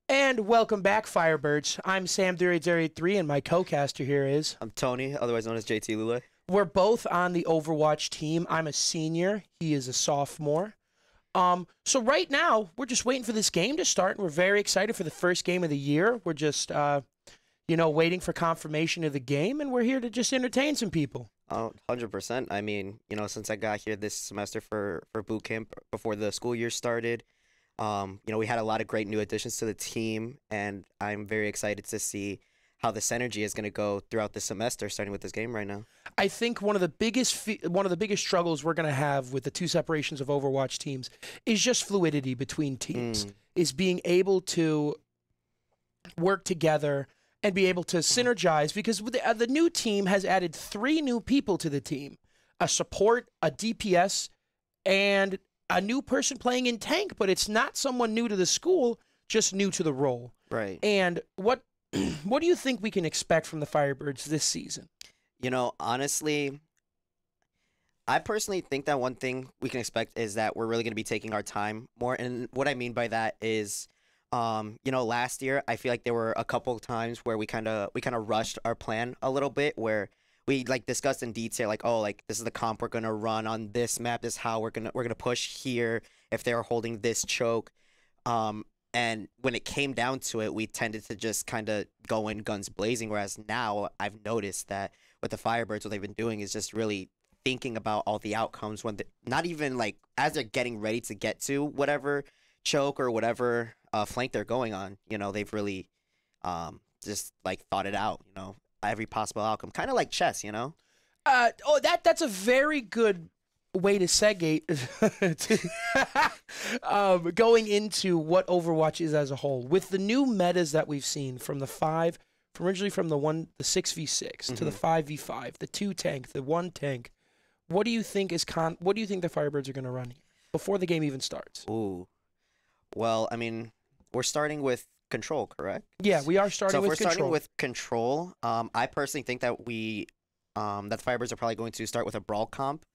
And welcome back, Firebirds. I'm Sam Dury3, and my co-caster here is. I'm Tony, otherwise known as JT Lule. We're both on the Overwatch team. I'm a senior. He is a sophomore. So right now we're just waiting for this game to start, and we're very excited for the first game of the year. We're just, waiting for confirmation of the game, and we're here to just entertain some people. Oh, 100%. I mean, since I got here this semester for boot camp before the school year started, we had a lot of great new additions to the team, and I'm very excited to see how the synergy is going to go throughout the semester, starting with this game right now. I think one of the biggest struggles we're going to have with the two separations of Overwatch teams is just fluidity between teams. Is being able to work together and be able to synergize, because the new team has added 3 new people to the team: a support, a DPS, and a new person playing in tank. But it's not someone new to the school, just new to the role. Right. And what do you think we can expect from the Firebirds this season? Honestly, I personally think that one thing we can expect is that we're really going to be taking our time more. And what I mean by that is, last year I feel like there were a couple of times where we kind of rushed our plan a little bit, where we discussed in detail, this is the comp we're gonna run on this map, this is how we're gonna push here if they're holding this choke. And when it came down to it, we tended to just kind of go in guns blazing. Whereas now I've noticed that with the Firebirds, what they've been doing is just really thinking about all the outcomes when not even as they're getting ready to get to whatever choke or whatever flank they're going on. They've really just thought it out. Every possible outcome, kind of like chess. That's a very good way to segue going into what Overwatch is as a whole. With the new metas that we've seen from originally from the 6v6 to the 5v5, the 2 tank, the 1 tank, what do you think the Firebirds are going to run here before the game even starts? Ooh, well, I mean, we're starting with control, correct? Yeah, we are starting with So if we're control. starting with control, I personally think that that the Firebirds are probably going to start with a brawl comp.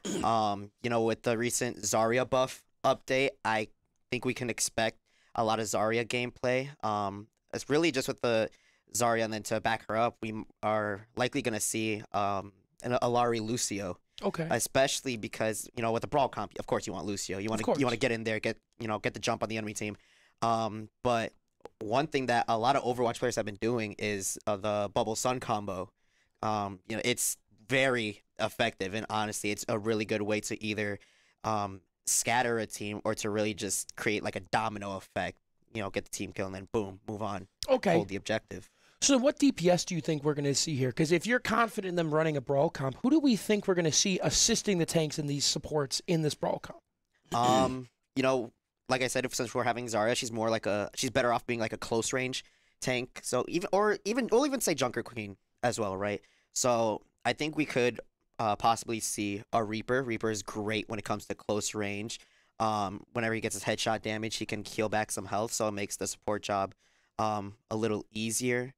With the recent Zarya buff update, I think we can expect a lot of Zarya gameplay. It's really just with the Zarya, and then to back her up, we are likely going to see an Alari Lucio. Okay. Especially because with the brawl comp, of course you want Lucio. You want to get in there, get the jump on the enemy team. But one thing that a lot of Overwatch players have been doing is the Bubble Sun combo. It's very effective, and honestly, it's a really good way to either scatter a team or to really just create a domino effect. Get the team kill and then boom, move on. Okay. Hold the objective. So what DPS do you think we're going to see here? Because if you're confident in them running a brawl comp, who do we think we're going to see assisting the tanks and these supports in this brawl comp? Like I said, since we're having Zarya, she's better off being a close range tank. So we'll even say Junker Queen as well, right? So I think we could possibly see a Reaper. Reaper is great when it comes to close range. Whenever he gets his headshot damage, he can heal back some health, so it makes the support job a little easier.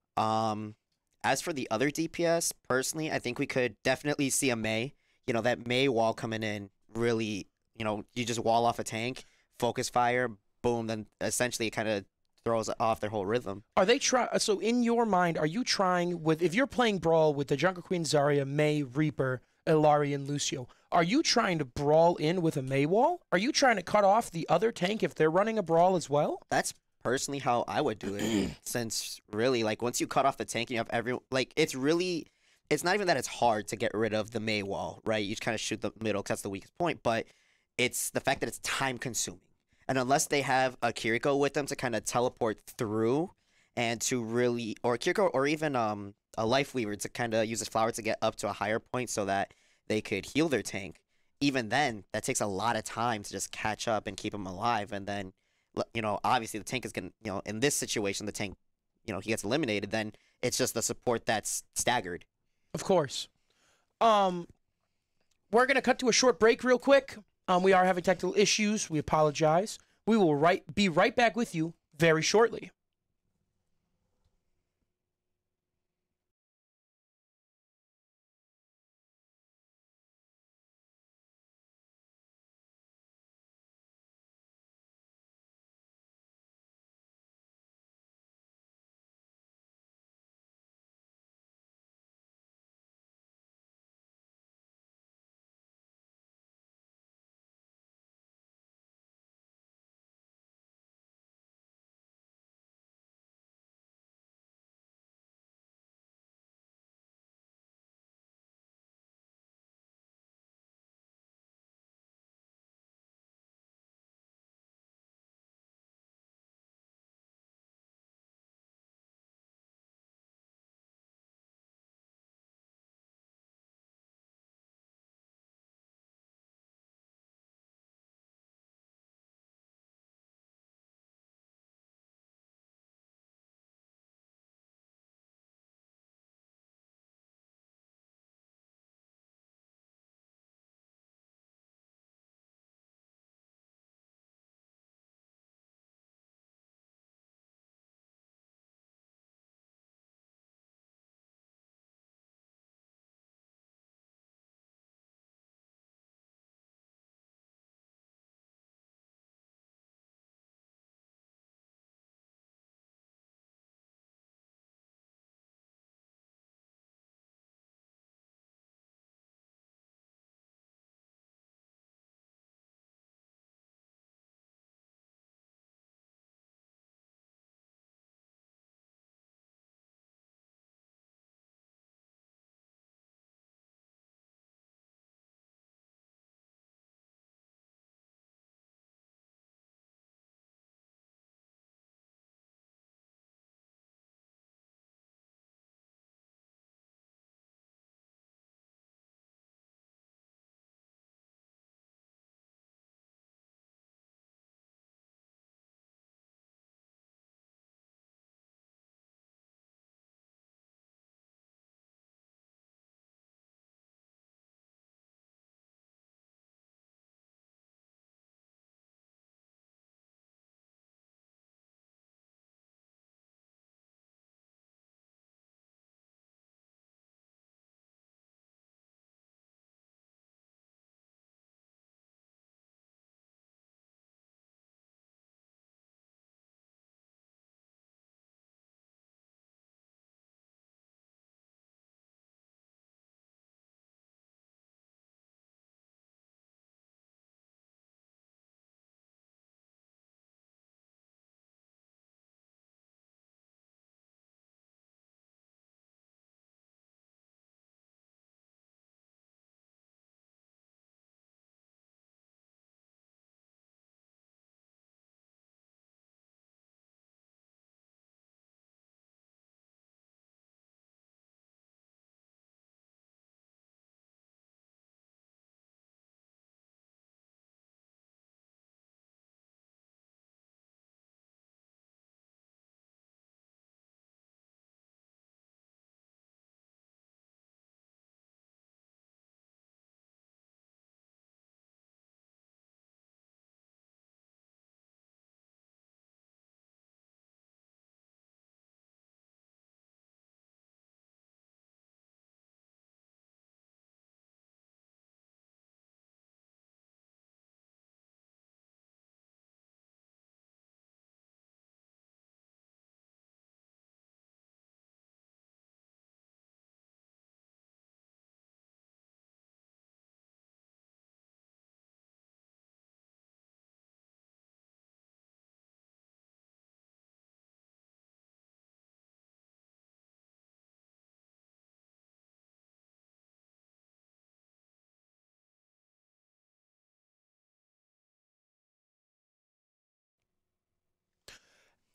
As for the other DPS, personally, I think we could definitely see a Mei. That Mei wall coming in really, you just wall off a tank, focus fire, boom, then essentially it kind of throws off their whole rhythm. Are they So in your mind, are you trying if you're playing brawl with the Junker Queen, Zarya, Mei, Reaper, Illari, and Lucio, are you trying to brawl in with a Mei wall? Are you trying to cut off the other tank if they're running a brawl as well? That's personally how I would do it. Since really, once you cut off the tank, you have it's not even that it's hard to get rid of the Mei wall, right? You just kind of shoot the middle because that's the weakest point, but it's the fact that it's time consuming. And unless they have a Kiriko with them to kind of teleport through and to really, or Kiriko, or even a Life Weaver to kind of use this flower to get up to a higher point so that they could heal their tank, even then, that takes a lot of time to just catch up and keep them alive. And then, obviously the tank is going to, in this situation, the tank, he gets eliminated, then it's just the support that's staggered. Of course. We're going to cut to a short break real quick. We are having technical issues. We apologize. We will be right back with you very shortly.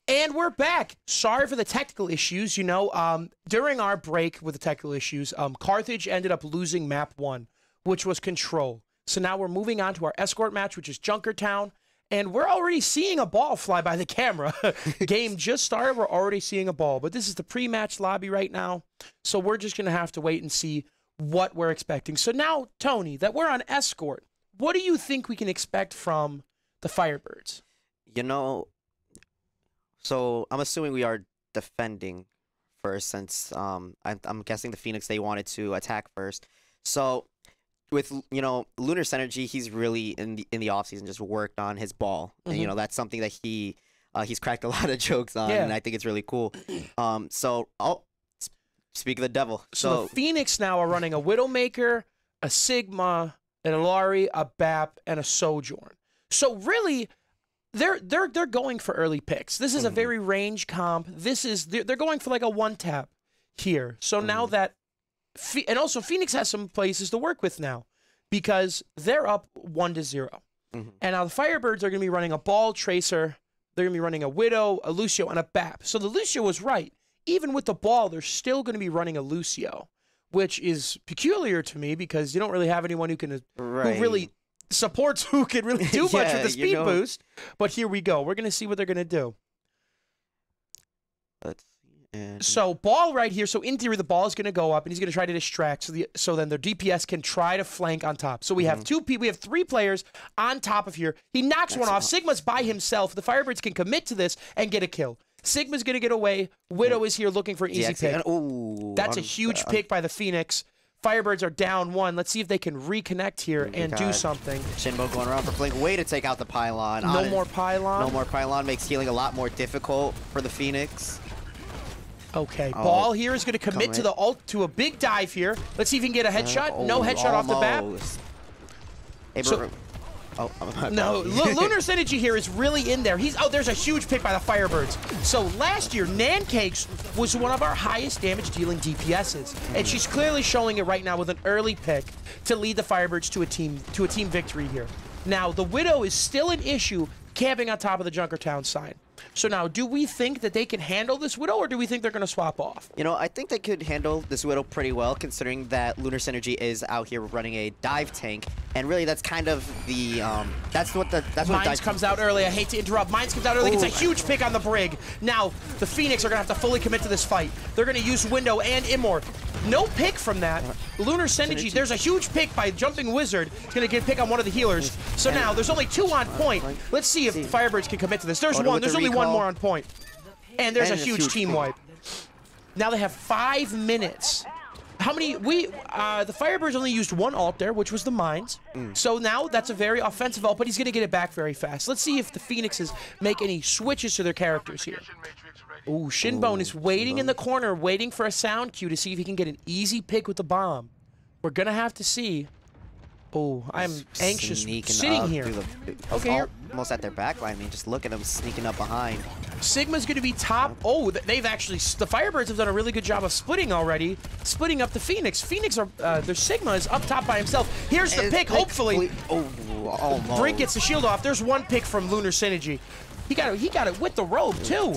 And we're back. Sorry for the technical issues. You know, during our break with the technical issues, Carthage ended up losing map 1, which was Control. So now we're moving on to our escort match, which is Junkertown. And we're already seeing a ball fly by the camera. Game just started. We're already seeing a ball. But this is the pre-match lobby right now. So we're just going to have to wait and see what we're expecting. So now, Tony, that we're on escort, what do you think we can expect from the Firebirds? You know, so I'm assuming we are defending first, since I'm guessing the Phoenix, they wanted to attack first. So with, you know, Lunar Synergy, he's really in the offseason just worked on his ball. And, you know, that's something that he's cracked a lot of jokes on, and I think it's really cool. So I'll speak of the devil. So the Phoenix now are running a Widowmaker, a Sigma, an Illari, a BAP, and a Sojourn. So really, they're going for early picks. This is a very range comp. They're going for like a one tap here. So now that, and also Phoenix has some places to work with now, because they're up 1-0. And now the Firebirds are going to be running a Ball Tracer. They're going to be running a Widow, a Lucio, and a BAP. So the Lucio was right. Even with the ball, they're still going to be running a Lucio, which is peculiar to me because you don't really have anyone who can who really supports who can really do much with the speed boost. But here we go. We're going to see what they're going to do. Let's see. So ball right here. So in theory, the ball is going to go up, and he's going to try to distract. So then their DPS can try to flank on top. So we have we have 3 players on top of here. He knocks one off. Sigma's by himself. The Firebirds can commit to this and get a kill. Sigma's going to get away. Widow is here looking for an easy pick. That's a huge pick by the Phoenix. Firebirds are down 1. Let's see if they can reconnect here and do something. Shinbo going around for flank. Way to take out the pylon. No more pylon. No more pylon. Makes healing a lot more difficult for the Phoenix. Okay, Ball here is going to commit to the ult, to a big dive here. Let's see if he can get a headshot. No headshot off the bat. No, Lunar Synergy here is really in there. There's a huge pick by the Firebirds. So last year, Nancakes was one of our highest damage dealing DPSs, and she's clearly showing it right now with an early pick to lead the Firebirds to a team victory here. Now the Widow is still an issue, camping on top of the Junkertown sign. So now, do we think that they can handle this Widow, or do we think they're going to swap off? You know, I think they could handle this Widow pretty well, considering that Lunar Synergy is out here running a dive tank, and really that's kind of the that's what Mines comes out early. I hate to interrupt. Mines comes out early. Gets a huge pick on the Brig. Now the Phoenix are going to have to fully commit to this fight. They're going to use Window and Immor. No pick from that. Lunar Synergy. There's a huge pick by Jumping Wizard. It's going to get a pick on one of the healers. So now there's only 2 on point. Let's see if the Firebirds can commit to this. There's one. There's only one more on point. And there's a huge team wipe. Now they have 5 minutes. How many? The Firebirds only used 1 ult there, which was the Mines. So now that's a very offensive ult, but he's going to get it back very fast. Let's see if the Phoenixes make any switches to their characters here. Ooh, Shinbone is waiting in the corner, waiting for a sound cue to see if he can get an easy pick with the bomb. We're going to have to see. Oh, I'm anxious sitting here. Okay, almost at their back line. I mean, just look at them sneaking up behind. Sigma's going to be top. Oh, they've actually, the Firebirds have done a really good job of splitting already, splitting up the Phoenix. Their Sigma is up top by himself. Here's the pick, hopefully. Almost. Brink gets the shield off. There's 1 pick from Lunar Synergy. He got it with the robe too.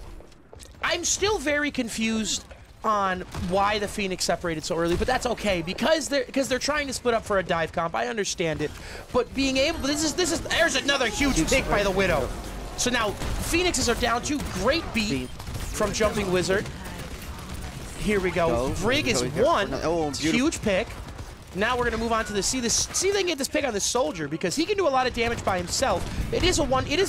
I'm still very confused on why the Phoenix separated so early, but that's okay because they're trying to split up for a dive comp. I understand it, but being able, there's another huge pick by the Widow. So now Phoenixes are down 2. Great beat from Jumping Wizard. Here we go. Brig is 1. Huge pick. Now we're gonna move on to see if they can get this pick on the Soldier because he can do a lot of damage by himself. It is a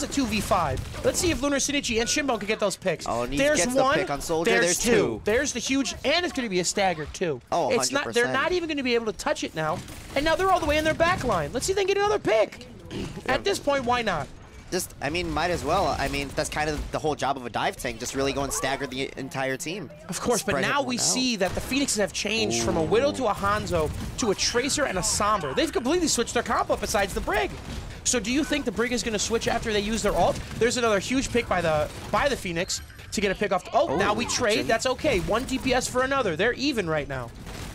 2v5. Let's see if Lunar Synergy and Shinbone can get those picks. There's 1. The pick on Soldier. There's 2. There's the huge, and it's gonna be a stagger too. Oh, 100%. It's not. They're not even gonna be able to touch it now. And now they're all the way in their back line. Let's see if they can get another pick. At this point, why not? I mean, might as well. I mean, that's kind of the whole job of a dive tank, just really go and stagger the entire team. Of course, but now we see that the Phoenixes have changed from a Widow to a Hanzo to a Tracer and a Somber. They've completely switched their comp up besides the Brig. So do you think the Brig is going to switch after they use their ult? There's another huge pick by the Phoenix to get a pick off. Now we trade. That's okay. 1 DPS for another. They're even right now.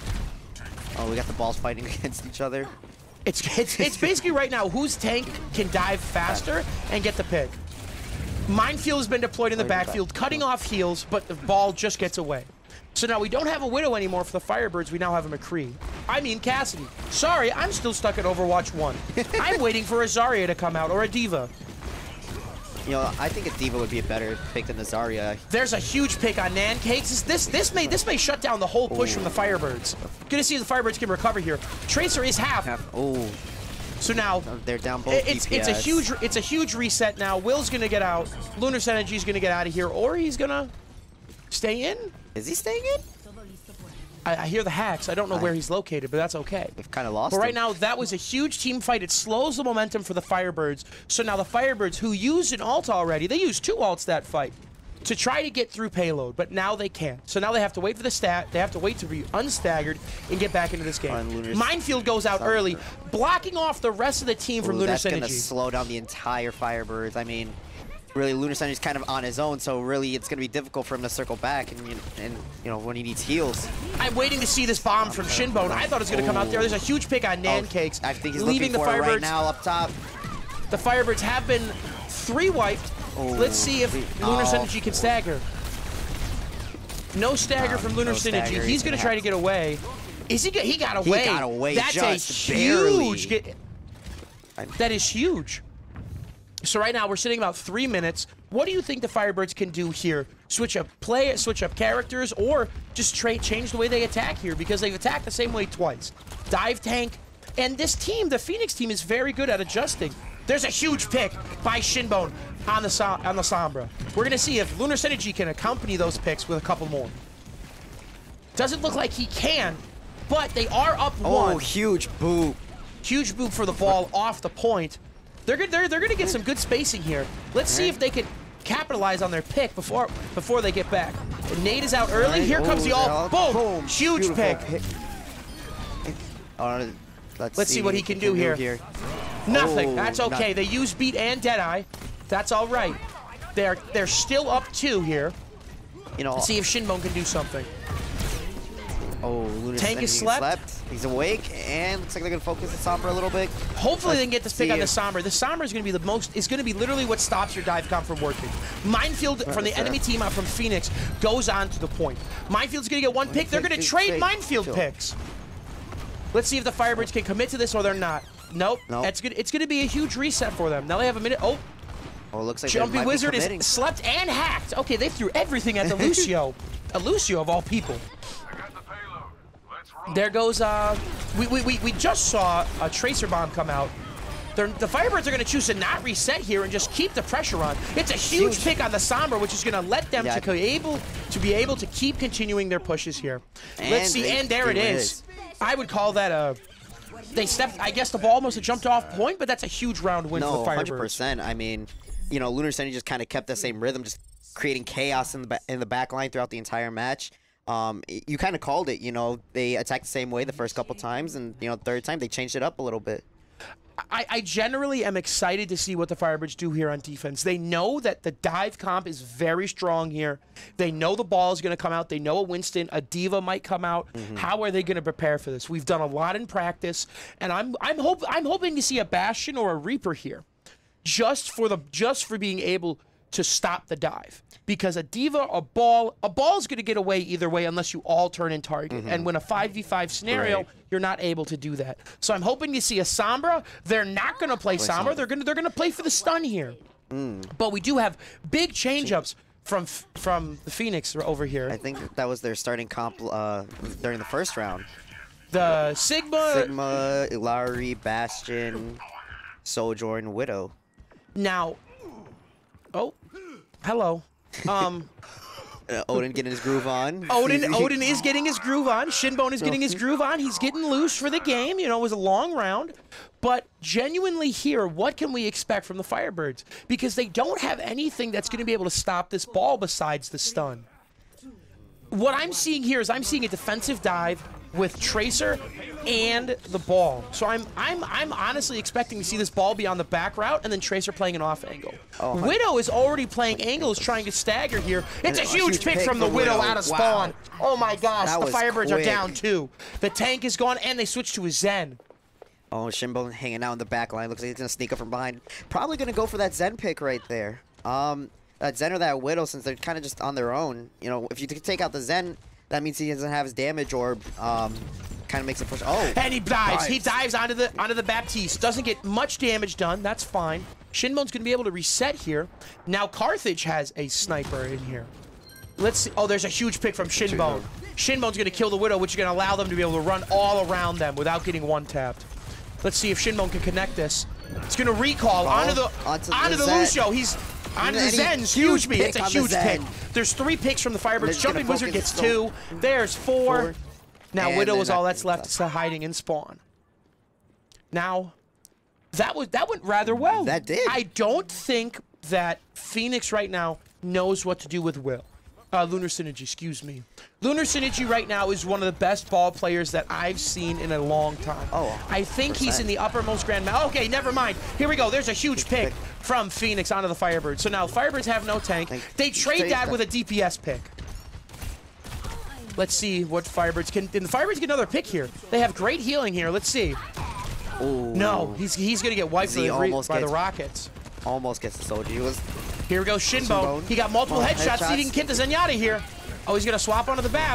Oh, we got the balls fighting against each other. It's basically right now whose tank can dive faster and get the pick. Minefield has been deployed in the backfield, cutting off heals, but the ball just gets away. So now we don't have a Widow anymore for the Firebirds. We now have a McCree. I mean Cassidy. Sorry, I'm still stuck at Overwatch 1. I'm waiting for a Zarya to come out, or a D.Va. You know, I think a D.Va would be a better pick than the Zarya. There's a huge pick on Nancakes. This may shut down the whole push from the Firebirds. Good to see if the Firebirds can recover here. Tracer is half. Oh. So now they're down both it's a huge reset now. Will's gonna get out. Lunar Synergy's gonna get out of here, or he's gonna stay in. Is he staying in? I hear the hacks. I don't know where he's located, but that's okay. We've kind of lost But right him. now, that was a huge team fight. It slows the momentum for the Firebirds. So now the Firebirds, who used an ult already, they used 2 ults that fight to try to get through payload, but now they can't. So now they have to wait for the stat. They have to wait to be unstaggered and get back into this game. Minefield goes out early, blocking off the rest of the team from Lunar Synergy. That's going to slow down the entire Firebirds. I mean, really, Lunar Synergy's kind of on his own, so really it's going to be difficult for him to circle back, and you know, when he needs heals. I'm waiting to see this bomb from Shinbone. I thought it was going to come out there. There's a huge pick on Nancakes. I think he's leaving looking the for Firebirds it right now up top. The Firebirds have been 3 wiped. Let's see if Lunar Synergy can stagger. No stagger from Lunar Synergy. He's going to try to get away. Is he? He got away. He got away. That's just a huge. barely. That is huge. So right now we're sitting about 3 minutes. What do you think the Firebirds can do here? Switch up play, switch up characters, or just change the way they attack here, because they've attacked the same way twice. Dive tank, and this team, the Phoenix team, is very good at adjusting. There's a huge pick by Shinbone on the Sombra. We're gonna see if Lunar Synergy can accompany those picks with a couple more. Doesn't look like he can, but they are up 1. Oh, huge boot. Huge boot for the ball off the point. They're gonna get some good spacing here. Let's see if they can capitalize on their pick before they get back. And Nate is out early. Here comes the ult. Boom! Huge pick. Let's see what he can do here. Nothing. That's okay. They use Beat and Deadeye. That's all right. They're still up 2 here. You know, let's see if Shinbone can do something. Oh, Lunar Tank is slept. He's awake, and looks like they're gonna focus the Sombra a little bit. Hopefully they can get this pick on the Sombra. The Sombra is gonna be is gonna be literally what stops your dive comp from working. Minefield from the enemy team out from Phoenix goes on to the point. Minefield's gonna get 1 pick. They're gonna trade Minefield picks. Let's see if the Firebirds can commit to this or they're not. Nope. It's gonna be a huge reset for them. Now they have a minute. Oh, looks like Jumpy Wizard is slept and hacked. Okay, they threw everything at the Lucio. A Lucio of all people. There goes, we just saw a Tracer Bomb come out. The Firebirds are going to choose to not reset here and just keep the pressure on. It's a huge pick on the Sombra, which is going to let them to be able to keep continuing their pushes here. Let's see, and there it is. I would call that a... They stepped... I guess the ball must have jumped off point, but that's a huge round win for the Firebirds. 100%. I mean, you know, Lunar Synergy just kind of kept the same rhythm, just creating chaos in the back line throughout the entire match. You kind of called it, you know, they attacked the same way the first couple times, and, you know, third time they changed it up a little bit. I generally am excited to see what the Firebirds do here on defense. They know that the dive comp is very strong here. They know the ball is going to come out. They know a Winston, a D.Va might come out. How are they going to prepare for this? We've done a lot in practice, and I'm hoping to see a Bastion or a Reaper here, just for being able to stop the dive. Because a D.Va, a ball is going to get away either way unless you all turn in target. And when a 5v5 scenario, you're not able to do that. So I'm hoping to see a Sombra. They're not going to play Sombra. They're going to play for the stun here. But we do have big change-ups from the Phoenix over here. I think that was their starting comp during the first round. The Sigma, Illari, Bastion, Sojourn, Widow. Now, oh, hello. Odin getting his groove on. Odin is getting his groove on. Shinbone is getting his groove on. He's getting loose for the game. You know, it was a long round. But genuinely here, what can we expect from the Firebirds? Because they don't have anything that's going to be able to stop this ball besides the stun. What I'm seeing here is I'm seeing a defensive dive with Tracer and the ball. So I'm honestly expecting to see this ball be on the back route and then Tracer playing an off angle. Widow is already playing angles, trying to stagger here. It's a huge pick from the Widow out of spawn. Oh my gosh, the Firebirds are down 2. The tank is gone and they switch to a Zen. Oh, Shinbone hanging out in the back line. Looks like he's going to sneak up from behind. Probably going to go for that Zen pick right there. that Zen or that Widow, since they're kind of just on their own. You know, if you take out the Zen, that means he doesn't have his damage orb. Kind of makes it push. Oh, and he dives. He dives onto the Baptiste. Doesn't get much damage done. That's fine. Shinbone's gonna be able to reset here. Now Carthage has a sniper in here. Let's see. Oh, there's a huge pick from Shinbone. Shinbone's gonna kill the Widow, which is gonna allow them to be able to run all around them without getting one tapped. Let's see if Shinbone can connect this. It's gonna recall onto the Lucio. He's onto the Zen. Excuse me. It's a huge pick. There's 3 picks from the Firebirds. Jumping Wizard gets 2. There's 4. Now Widow is all that's left hiding in spawn. Now, that went rather well. That did. I don't think that Phoenix right now knows what to do with Lunar Synergy, excuse me. Lunar Synergy right now is one of the best ball players that I've seen in a long time. Oh, I think he's in the uppermost Grand Mount. Okay, never mind. Here we go. There's a huge pick from Phoenix onto the Firebirds. So now Firebirds have no tank. They trade that with a DPS pick. Let's see what Firebirds can. And the Firebirds get another pick here. They have great healing here. Let's see. Ooh. No, he's gonna get wiped by the Rockets. Almost gets the Soldier. Here we go, Shinbone. He got multiple headshots. See if he can get the Zenyatta here. Oh, he's gonna swap onto the BAP.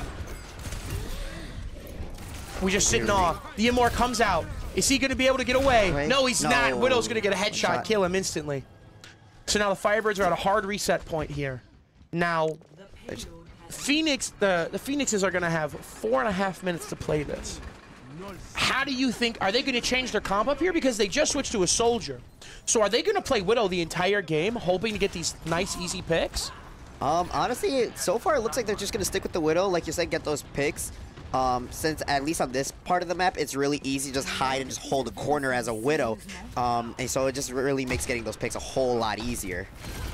We just sitting off. The Immor comes out. Is he gonna be able to get away? No, he's not. Widow's gonna get a headshot, kill him instantly. So now the Firebirds are at a hard reset point here. Now, Phoenix, the Phoenixes are gonna have 4.5 minutes to play this. How do you think, are they going to change their comp up here? Because they just switched to a Soldier. So are they going to play Widow the entire game, hoping to get these nice, easy picks? Honestly, so far it looks like they're just going to stick with the Widow. Like you said, get those picks. Since at least on this part of the map, it's really easy to just hide and just hold a corner as a Widow. And so it just really makes getting those picks a whole lot easier.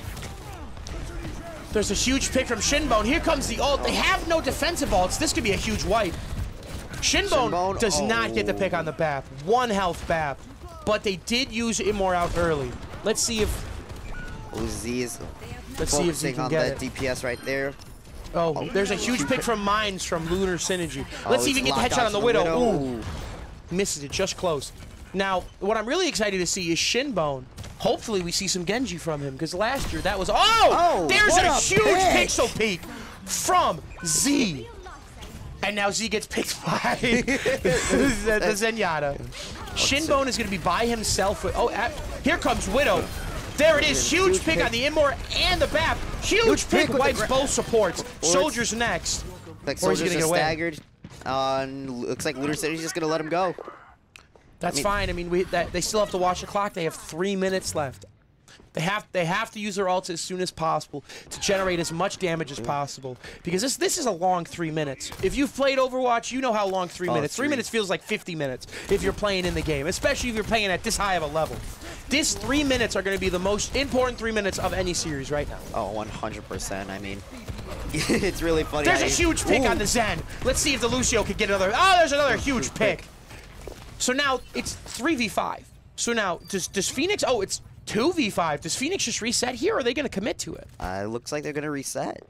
There's a huge pick from Shinbone. Here comes the ult. They have no defensive ults. This could be a huge wipe. Shinbone does not get the pick on the BAP. 1 health BAP. But they did use Immor out early. Let's see if... Z is focusing on the DPS right there. Oh, there's a huge pick from Mines from Lunar Synergy. Let's see if he can get the headshot on the Widow. Ooh. Misses it, just close. Now, what I'm really excited to see is Shinbone. Hopefully we see some Genji from him, because last year that was... Oh! There's a huge pixel peek from Z. And now Z gets picked by the Zenyatta. Shinbone is going to be by himself. Here comes Widow. There it is. Huge pick on the Immor and the BAP. Huge pick wipes both supports. Soldier's next. Like Soldier's just staggered. Looks like Lunar City's just going to let him go. That's fine. I mean, they still have to watch the clock. They have 3 minutes left. They have to use their ults as soon as possible to generate as much damage as possible, because this is a long 3 minutes. If you've played Overwatch, you know how long 3 minutes. 3 minutes feels like 50 minutes if you're playing in the game, especially if you're playing at this high of a level. This 3 minutes are going to be the most important 3 minutes of any series right now. Oh, 100%. I mean, it's really funny. There's a huge pick on the Zen. Let's see if the Lucio could get another. Oh, there's another huge pick. So now it's 3v5. So now does Phoenix? Oh, it's 2v5. Does Phoenix just reset here, or are they going to commit to it? It looks like they're going to reset.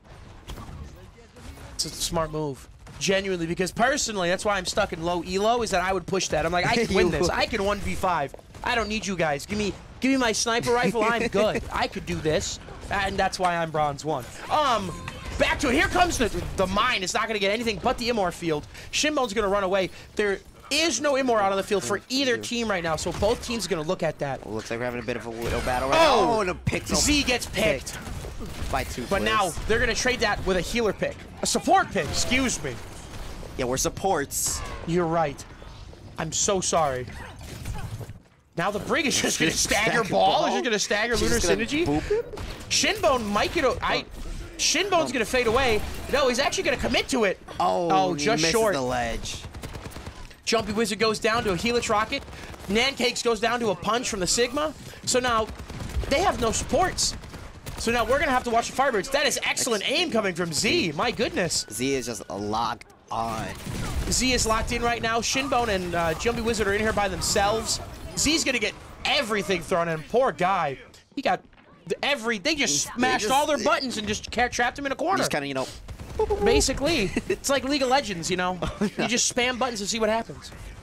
It's a smart move. Genuinely, because personally, that's why I'm stuck in low elo, is that I would push that. I'm like, I can win this. I can 1v5. I don't need you guys. Give me my sniper rifle. I'm good. I could do this. And that's why I'm bronze 1. Back to it. Here comes the mine. It's not going to get anything but the Immor field. Shinbone's going to run away. There is no Immor out on the field for either team right now, so both teams are going to look at that. Well, looks like we're having a bit of a Widow battle right now. Oh, and a pixel. Z gets picked. By 2 But now, they're going to trade that with a healer pick. A support pick, excuse me. Yeah, we're supports. You're right. I'm so sorry. Now the Brig is just going to stagger ball. Is just going to stagger Lunar Synergy. Shinbone might get... Shinbone's going to fade away. No, he's actually going to commit to it. Oh, just short. The ledge. Jumpy Wizard goes down to a Helix Rocket. Nancakes goes down to a punch from the Sigma. So now, they have no supports. So now we're going to have to watch the Firebirds. That is excellent aim coming from Z. My goodness. Z is just locked on. Z is locked in right now. Shinbone and Jumpy Wizard are in here by themselves. Z's going to get everything thrown at him. Poor guy. He got they just smashed all their buttons and just trapped him in a corner. Just kind of, Basically, it's like League of Legends, you know? You just spam buttons and see what happens.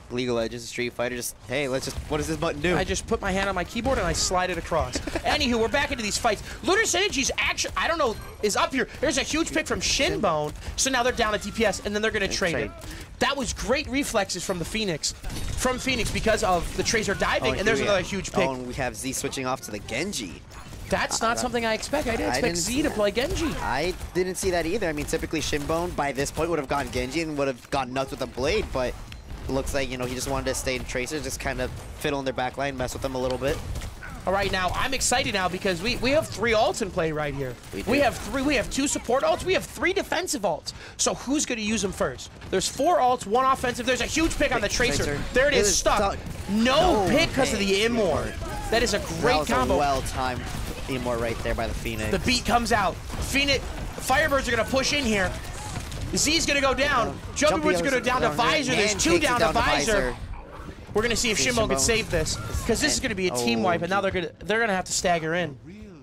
League of Legends, Street Fighter, just, hey, let's just, what does this button do? I just put my hand on my keyboard and I slide it across. Anywho, we're back into these fights. Lunar Synergy's actually, I don't know, is up here. There's a huge pick from Shinbone, so now they're down at DPS, and then they're going to trade it. That was great reflexes from the Phoenix. From Phoenix because of the Tracer diving, and there's another huge pick. Oh, and we have Z switching off to the Genji. That's not something I expect. I didn't expect Z to play Genji. I didn't see that either. I mean, typically Shinbone by this point would have gone Genji and would have gone nuts with a blade, but it looks like, you know, he just wanted to stay in Tracer, just kind of fiddle in their backline, mess with them a little bit. All right, now I'm excited now because we have 3 ults in play right here. We have 2 support ults. We have 3 defensive ults. So who's going to use them first? There's 4 ults, 1 offensive. There's a huge pick on the Tracer. There it is, stuck. No pick because of the Immort. That is a great combo. A well-timed Immort right there by the Phoenix. The beat comes out. Phoenix, Firebirds are going to push in here. Z's going to go down. Jumpywood's going to go down to Visor. There's 2 down to Visor. We're going to see if Shinbone can save this, because this is going to be a team wipe, and now they're going to have to stagger in.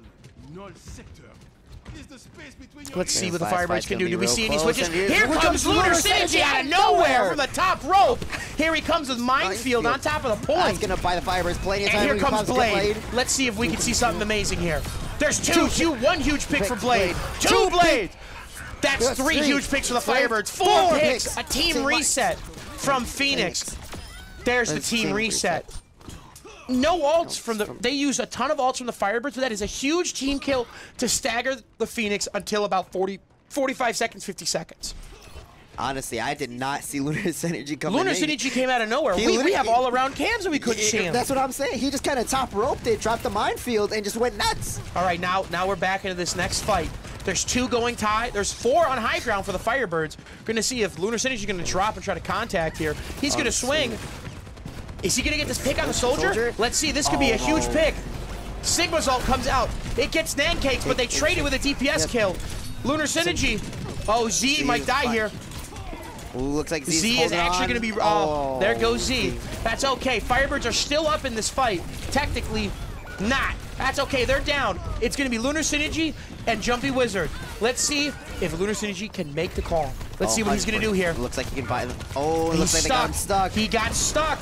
Let's see what the Firebirds can do. Do we see any switches? Here comes Lunar Synergy out of nowhere from the top rope. Here he comes with Minefield on top of the point. That's going to buy the Firebirds plenty of time. And here comes Blade. Let's see if we can see something amazing here. There's 1 huge pick for Blade. 2 Blades. That's 3 huge picks for the Firebirds. 4 picks. A team reset from Phoenix. There's the team reset. No ults from the... They use a ton of ults from the Firebirds, but that is a huge team kill to stagger the Phoenix until about 45 seconds, 50 seconds. Honestly, I did not see Lunar Synergy coming in. Lunar Synergy came out of nowhere. We have all-around cams and we couldn't see him. That's what I'm saying. He just kind of top roped it, dropped the minefield, and just went nuts. All right, now we're back into this next fight. There's 2 going tie. There's 4 on high ground for the Firebirds. We're going to see if Lunar Synergy is going to drop and try to contact here. He's going to swing. Is he going to get this pick on the Soldier? Let's see. This could be a huge pick. Sigma's ult comes out. It gets Nancakes, but they trade it with a DPS kill. Lunar Synergy. Oh, Z might die here. Ooh, looks like Z is actually going to be... Oh, there goes Z. That's okay. Firebirds are still up in this fight. Technically, not. That's okay. They're down. It's going to be Lunar Synergy and Jumpy Wizard. Let's see if Lunar Synergy can make the call. Let's see what he's going to do here. Looks like he can buy them. Oh, it looks like they got him stuck. He got stuck.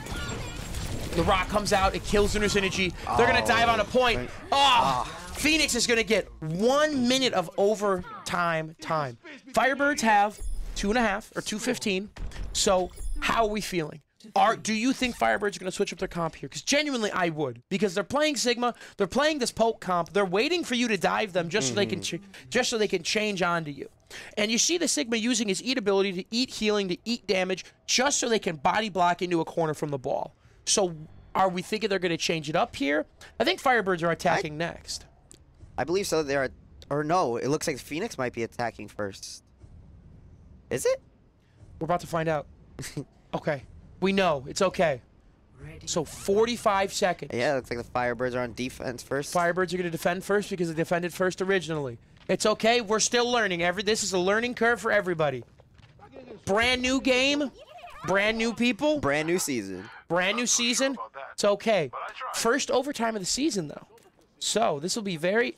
The rock comes out. It kills Lunar Synergy. They're going to dive on a point. Phoenix is going to get 1 minute of overtime time. Firebirds have 2.5 or 2:15. So how are we feeling? Do you think Firebirds are going to switch up their comp here? Because genuinely, I would. Because they're playing Sigma, they're playing this poke comp, they're waiting for you to dive them just so they can change onto you. And you see the Sigma using his eat ability to eat healing, to eat damage, just so they can body block into a corner from the ball. So are we thinking they're going to change it up here? I think Firebirds are attacking next. I believe so. They are, or no, it looks like Phoenix might be attacking first. Is it? We're about to find out. Okay. We know. It's okay. So 45 seconds. Yeah, it looks like the Firebirds are on defense first. Firebirds are going to defend first because they defended first originally. It's okay. We're still learning. This is a learning curve for everybody. Brand new game. Brand new people. Brand new season. Brand new season. It's okay. First overtime of the season, though. So this will be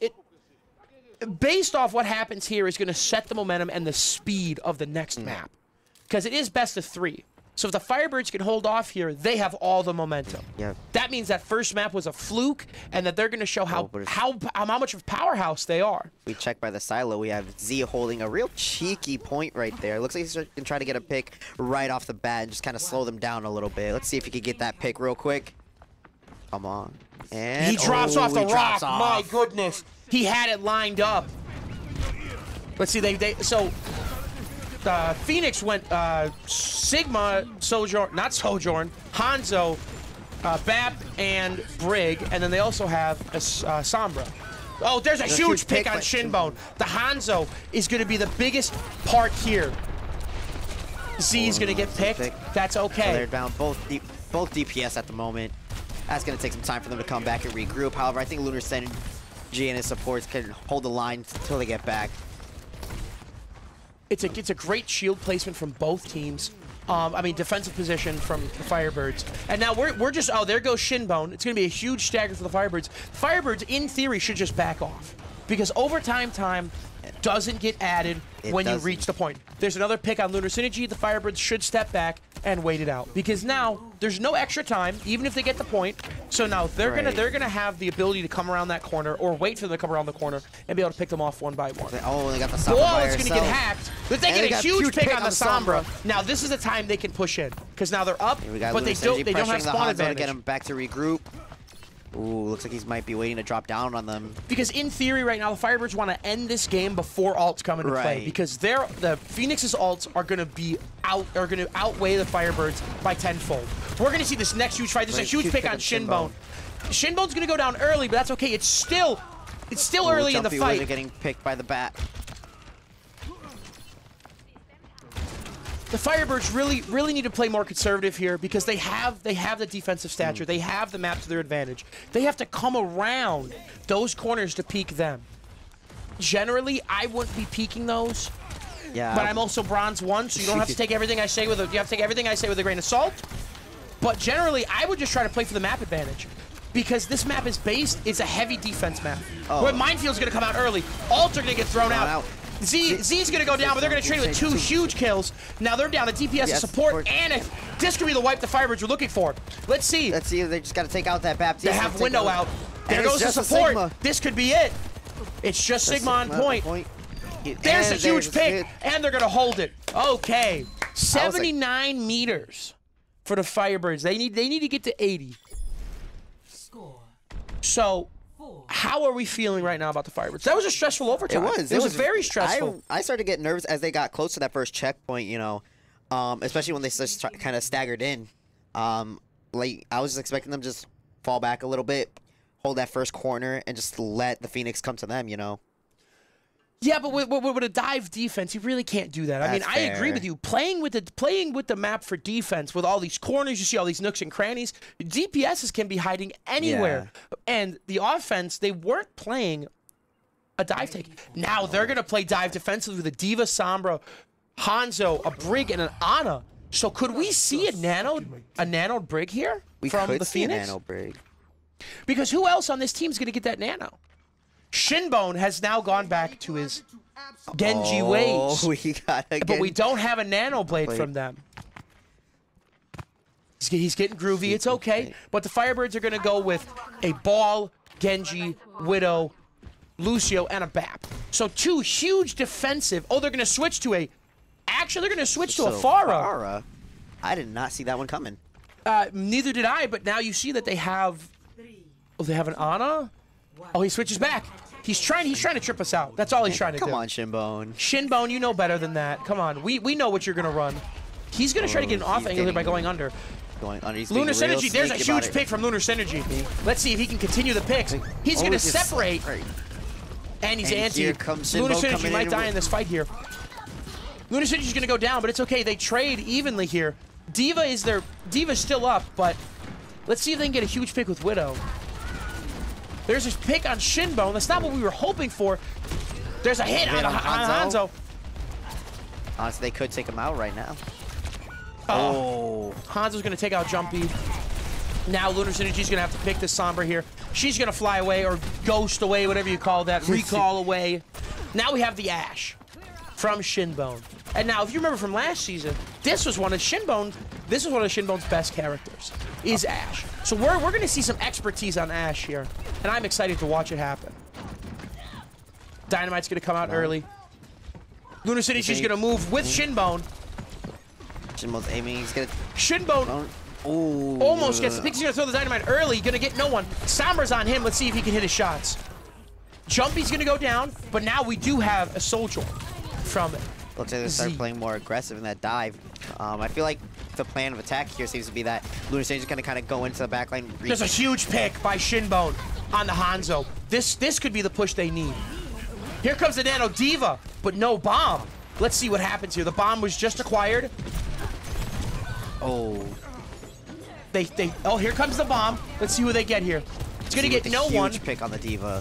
based off what happens here is going to set the momentum and the speed of the next map. Because it is best of 3. So if the Firebirds can hold off here, they have all the momentum. Yeah. That means that first map was a fluke, and that they're going to show how much of a powerhouse they are. We check by the silo. We have Z holding a real cheeky point right there. Looks like he's going to try to get a pick right off the bat and just kind of slow them down a little bit. Let's see if he can get that pick real quick. Come on. And he drops off the rock. My goodness. He had it lined up. Let's see. Phoenix went Sigma, Sojourn, Hanzo, Bap, and Brig, and then they also have a Sombra. Oh, there's a huge pick on Shinbone. The Hanzo is going to be the biggest part here. Z is going to get picked. That's okay. So they're down both DPS at the moment. That's going to take some time for them to come back and regroup. However, I think Lunar Synergy and his supports can hold the line until they get back. It's a great shield placement from both teams. I mean, defensive position from the Firebirds. And now we're just, oh, there goes Shinbone. It's going to be a huge stagger for the Firebirds. Firebirds, in theory, should just back off. Because overtime time doesn't get added when you reach the point. There's another pick on Lunar Synergy. The Firebirds should step back and wait it out, because now there's no extra time, even if they get the point. So now they're gonna have the ability to come around that corner or wait for them to come around the corner and be able to pick them off one by one. Oh, they got the Sombra by it's gonna get hacked, but they get a huge pick on the Sombra. Sombra. Now this is the time they can push in, because now they're up, but they don't have spawn advantage. To get him back to regroup. Ooh, looks like he might be waiting to drop down on them. Because in theory, right now, the Firebirds want to end this game before ults come into play. Because the Phoenix's ults are going to outweigh the Firebirds by tenfold. We're going to see this next huge fight. There's a huge pick on Shinbone. Shinbone's going to go down early, but that's okay. It's still early in the fight. Jumpy getting picked by the bat. The Firebirds really need to play more conservative here, because they have the defensive stature. They have the map to their advantage. They have to come around those corners to peek them. Generally, I wouldn't be peeking those. Yeah. But I'm also bronze 1, so you don't have to take everything I say with a grain of salt. But generally, I would just try to play for the map advantage, because this map is a heavy defense map. Where Minefield's gonna come out early. Ults are gonna get thrown out. Z's gonna go down, but they're gonna trade with 2 huge kills. Now they're down a DPS, a support, and this could be the wipe the Firebirds are looking for. Let's see. Let's see if they just gotta take out that Baptiste. They have window out. There goes the support. This could be it. It's just Sigma on point. There's a huge pick, and they're gonna hold it. Okay, 79 meters for the Firebirds. They need to get to 80. So, how are we feeling right now about the Firebirds? That was a stressful overtime. It was very stressful. I started to get nervous as they got close to that first checkpoint, you know, especially when they just kind of staggered in. Like, I was expecting them to just fall back a little bit, hold that first corner, and just let the Phoenix come to them, you know. Yeah, but with a dive defense, you really can't do that. I mean, I agree with you. Playing with the map for defense, with all these corners, you see all these nooks and crannies, DPSs can be hiding anywhere. Yeah. And the offense, they weren't playing a dive take. Now they're going to play dive defensively with a D.Va, Sombra, Hanzo, a Brig, and an Ana. So could we see a nanoed Brig here from the Phoenix? We could see a nano Brig. Because who else on this team is going to get that nano? Shinbone has now gone back to his Genji ways. But we don't have a nano blade from them. He's getting groovy. It's okay. But the Firebirds are going to go with a Ball, Genji, Widow, Lucio, and a BAP. So 2 huge defensive. Oh, they're going to switch to a... Actually, they're going to switch to a Pharah. I did not see that one coming. Neither did I, but now you see that they have... Oh, they have an Ana? Oh, he switches back. He's trying to trip us out. That's all he's trying to do. Come on, Shinbone. Shinbone, you know better than that. Come on. We know what you're going to run. He's going to try to get an off angle here by going under. Lunar Synergy. There's a huge pick from Lunar Synergy. Let's see if he can continue the picks. He's going to separate. And he's anti. Lunar Synergy might die in this fight here. Lunar Synergy's going to go down, but it's okay. They trade evenly here. Diva's still up, but let's see if they can get a huge pick with Widow. There's a pick on Shinbone. That's not what we were hoping for. There's a hit on Hanzo. Honestly, they could take him out right now. Oh. Hanzo's going to take out Jumpy. Now Lunar Synergy's going to have to pick this Sombra here. She's going to fly away or ghost away, whatever you call that. Recall away. Now we have the Ashe from Shinbone. And now, if you remember from last season, this was one of Shinbone's best characters, is Ashe. So we're going to see some expertise on Ashe here, and I'm excited to watch it happen. Dynamite's going to come out early. Lunar Synergy's going to move with Shinbone. Shinbone's aiming. He's going to... Shinbone almost gets the pick. He's going to throw the Dynamite early. Going to get no one. Sombra's on him. Let's see if he can hit his shots. Jumpy's going to go down, but now we do have a Soldier from it. Looks like they start playing more aggressive in that dive. I feel like the plan of attack here seems to be that Lunar Synergy is going to kind of go into the backline. There's a huge pick by Shinbone on the Hanzo. This could be the push they need. Here comes the Nano D.Va, but no bomb. Let's see what happens here. The bomb was just acquired. Oh. Oh, here comes the bomb. Let's see who they get here. It's going to get no one. Huge pick on the D.Va.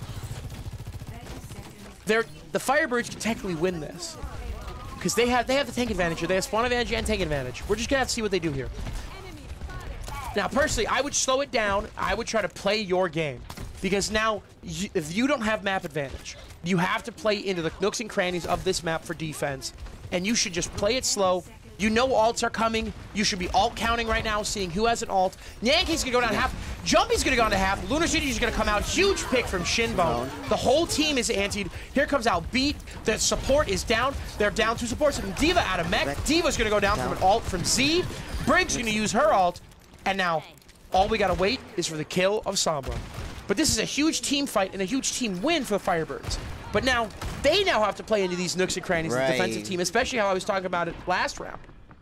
The Firebirds can technically win this. Because they have the tank advantage here. They have spawn advantage and tank advantage. We're just going to have to see what they do here. Now, personally, I would slow it down. I would try to play your game. Because now, if you don't have map advantage, you have to play into the nooks and crannies of this map for defense. And you should just play it slow. You know alts are coming. You should be alt counting right now, seeing who has an alt. Yankee's going to go down half. Jumpy's going to go down to half. Lunar City's going to come out. Huge pick from Shinbone. The whole team is antied. Here comes out Beat. The support is down. They're down 2 supports. And Diva out of mech. Diva's going to go down from an alt from Z. Briggs going to use her alt. And now, all we got to wait is for the kill of Sombra. But this is a huge team fight and a huge team win for the Firebirds. But now, they now have to play into these nooks and crannies of the defensive team, especially how I was talking about it last round.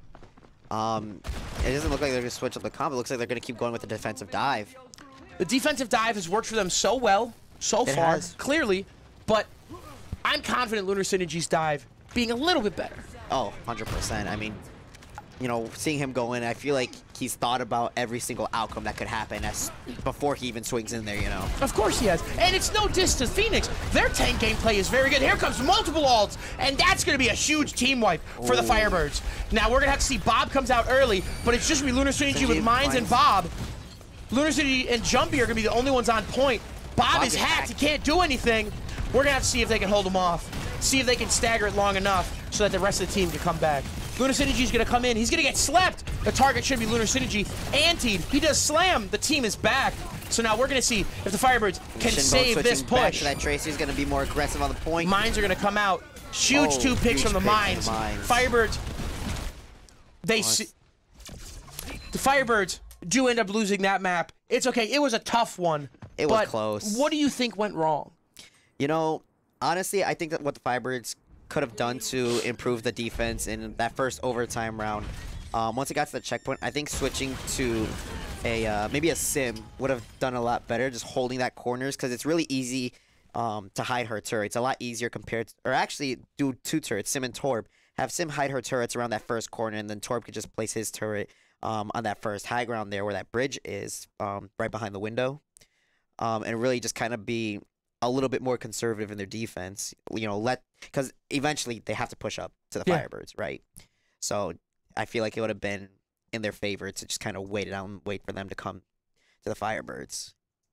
It doesn't look like they're going to switch up the comp. It looks like they're going to keep going with the defensive dive. The defensive dive has worked for them so well, so far, clearly, but I'm confident Lunar Synergy's dive being a little bit better. Oh, 100%. I mean, you know, seeing him go in, I feel like he's thought about every single outcome that could happen before he even swings in there, you know. Of course he has. And it's no diss to Phoenix. Their tank gameplay is very good. Here comes multiple ults, and that's going to be a huge team wipe for the Firebirds. Now, we're going to have to see Bob comes out early, but it's just going to be Lunar Synergy with Mines and Bob. Lunar City and Jumpy are going to be the only ones on point. Bob is hacked. He can't do anything. We're going to have to see if they can hold him off. See if they can stagger it long enough so that the rest of the team can come back. Lunar Synergy's going to come in. He's going to get slept. The target should be Lunar Synergy. Antied. He does slam. The team is back. So now we're going to see if the Firebirds can save this push. Back to that Tracer's going to be more aggressive on the point. Mines are going to come out. Huge 2 picks from the Mines. Firebirds. The Firebirds do end up losing that map. It's okay. It was a tough one. It was close. What do you think went wrong? You know, honestly, I think that what the Firebirds could have done to improve the defense in that first overtime round, once it got to the checkpoint, I think switching to maybe a sim would have done a lot better, just holding that corners, because it's really easy to hide her turret. It's a lot easier compared to, or actually do 2 turrets, Sim and Torb. Have Sim hide her turrets around that first corner, and then Torb could just place his turret on that first high ground there where that bridge is, right behind the window, and really just kind of be a little bit more conservative in their defense, you know, because eventually they have to push up to the Firebirds, right? So I feel like it would have been in their favor to just kind of wait it out and wait for them to come to the Firebirds.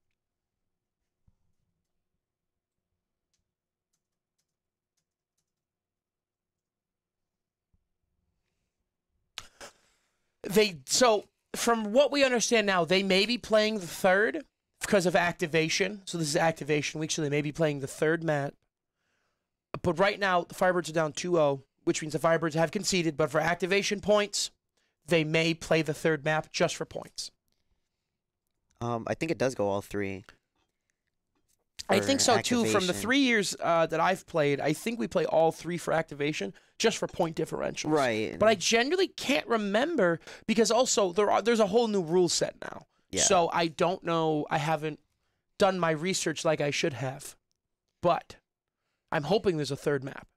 So from what we understand now, they may be playing the 3rd because of activation. So this is activation week, so they may be playing the 3rd map. But right now, the Firebirds are down 2-0, which means the Firebirds have conceded. But for activation points, they may play the 3rd map just for points. I think it does go all 3. I think so, too. From the 3 years that I've played, I think we play all 3 for activation, just for point differentials. Right. But I genuinely can't remember, because also there's a whole new rule set now. Yeah. So I don't know. I haven't done my research like I should have. But I'm hoping there's a 3rd map.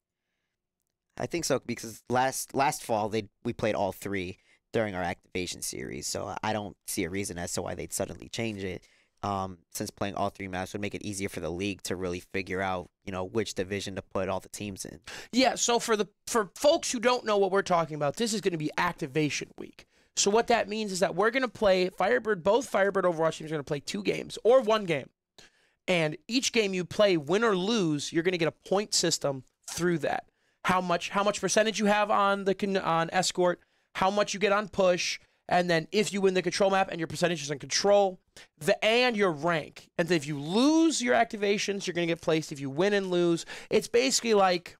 I think so, because last fall we played all 3 during our activation series, so I don't see a reason as to why they'd suddenly change it. Since playing all 3 maps would make it easier for the league to really figure out, you know, which division to put all the teams in. Yeah, so for folks who don't know what we're talking about, this is going to be activation week. So what that means is that we're going to play both Firebird Overwatch teams are going to play 2 games or 1 game. And each game you play, win or lose, you're going to get a point system through that. How much percentage you have on escort, how much you get on push, and then if you win the control map and your percentage is on control, and your rank. And if you lose your activations, you're going to get placed. If you win and lose, it's basically like,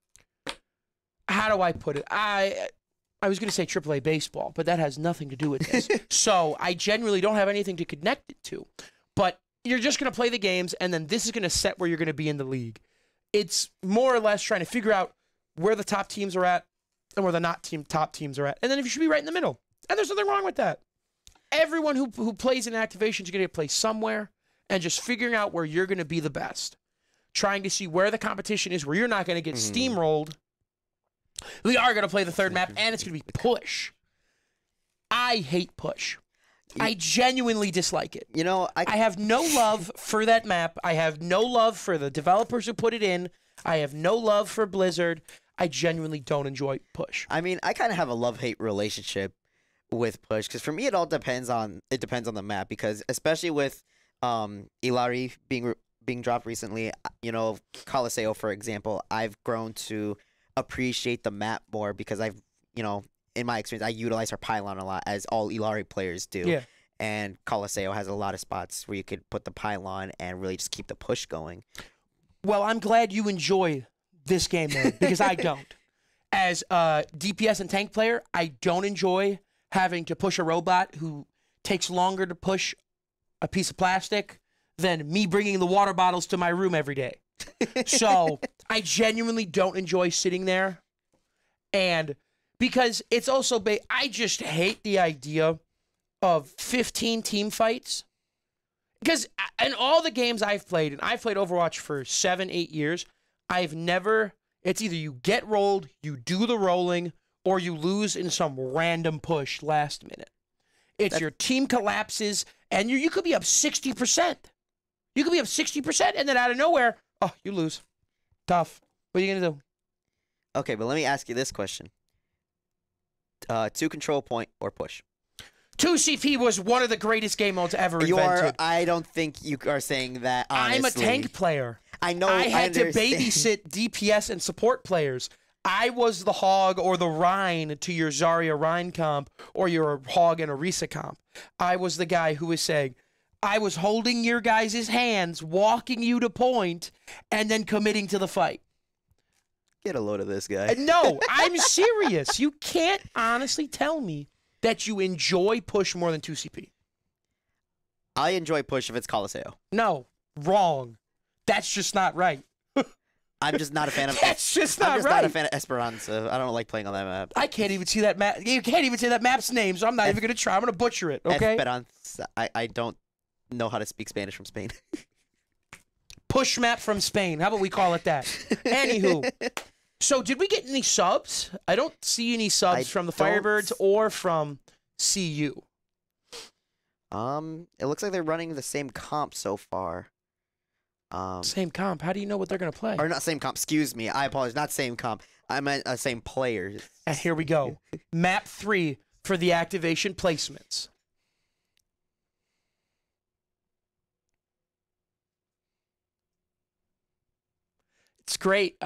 how do I put it? I was going to say AAA baseball, but that has nothing to do with this. So I genuinely don't have anything to connect it to. But you're just going to play the games, and then this is going to set where you're going to be in the league. It's more or less trying to figure out where the top teams are at and where the top teams are at. And then if you should be right in the middle. And there's nothing wrong with that. Everyone who plays in activations is going to play somewhere, and just figuring out where you're going to be the best. Trying to see where the competition is, where you're not going to get steamrolled. We are going to play the 3rd map, and it's going to be push. I hate push. I genuinely dislike it. You know, I have no love for that map. I have no love for the developers who put it in. I have no love for Blizzard. I genuinely don't enjoy push. I mean, I kind of have a love-hate relationship with push, because for me it all depends on the map, because especially with Illari being dropped recently, you know, Colosseo, for example, I've grown to appreciate the map more, because I've in my experience, I utilize her pylon a lot, as all Illari players do. Yeah. And Colosseo has a lot of spots where you could put the pylon and really just keep the push going. Well, I'm glad you enjoy this game mode because I don't. As a DPS and tank player, I don't enjoy having to push a robot who takes longer to push a piece of plastic than me bringing the water bottles to my room every day. So I genuinely don't enjoy sitting there. And because it's also, I just hate the idea of 15 team fights. Because in all the games I've played, and I've played Overwatch for 7-8 years, I've never, it's either you get rolled, you do the rolling, or you lose in some random push last minute. It's your team collapses, and you could be up 60%. You could be up 60%, and then out of nowhere, oh, you lose. Tough. What are you going to do? Okay, but let me ask you this question. 2 control point or push? 2CP was one of the greatest game modes ever invented. I don't think you are saying that, honestly. I'm a tank player. I know. I had to babysit DPS and support players. I was the Hog or the Rhine to your Zarya Rhine comp or your Hog and Orisa comp. I was the guy who was saying, I was holding your guys' hands, walking you to point, and then committing to the fight. Get a load of this guy. No, I'm serious. You can't honestly tell me that you enjoy push more than 2CP. I enjoy push if it's Colosseo. No, wrong. That's just not right. I'm just not a fan of. That's just not right. I'm just not a fan of Esperanza. I don't like playing on that map. I can't even see that map. You can't even say that map's name, so I'm not even going to try. I'm going to butcher it, okay? Esperanza. I don't know how to speak Spanish from Spain. Push map from Spain. How about we call it that? Anywho. So did we get any subs? I don't see any subs from the Firebirds or from CU. It looks like they're running the same comp so far. Same comp. How do you know what they're going to play? Or not same comp. Excuse me. I apologize. Not same comp. I meant same players. And here we go. Map 3 for the activation placements. It's great.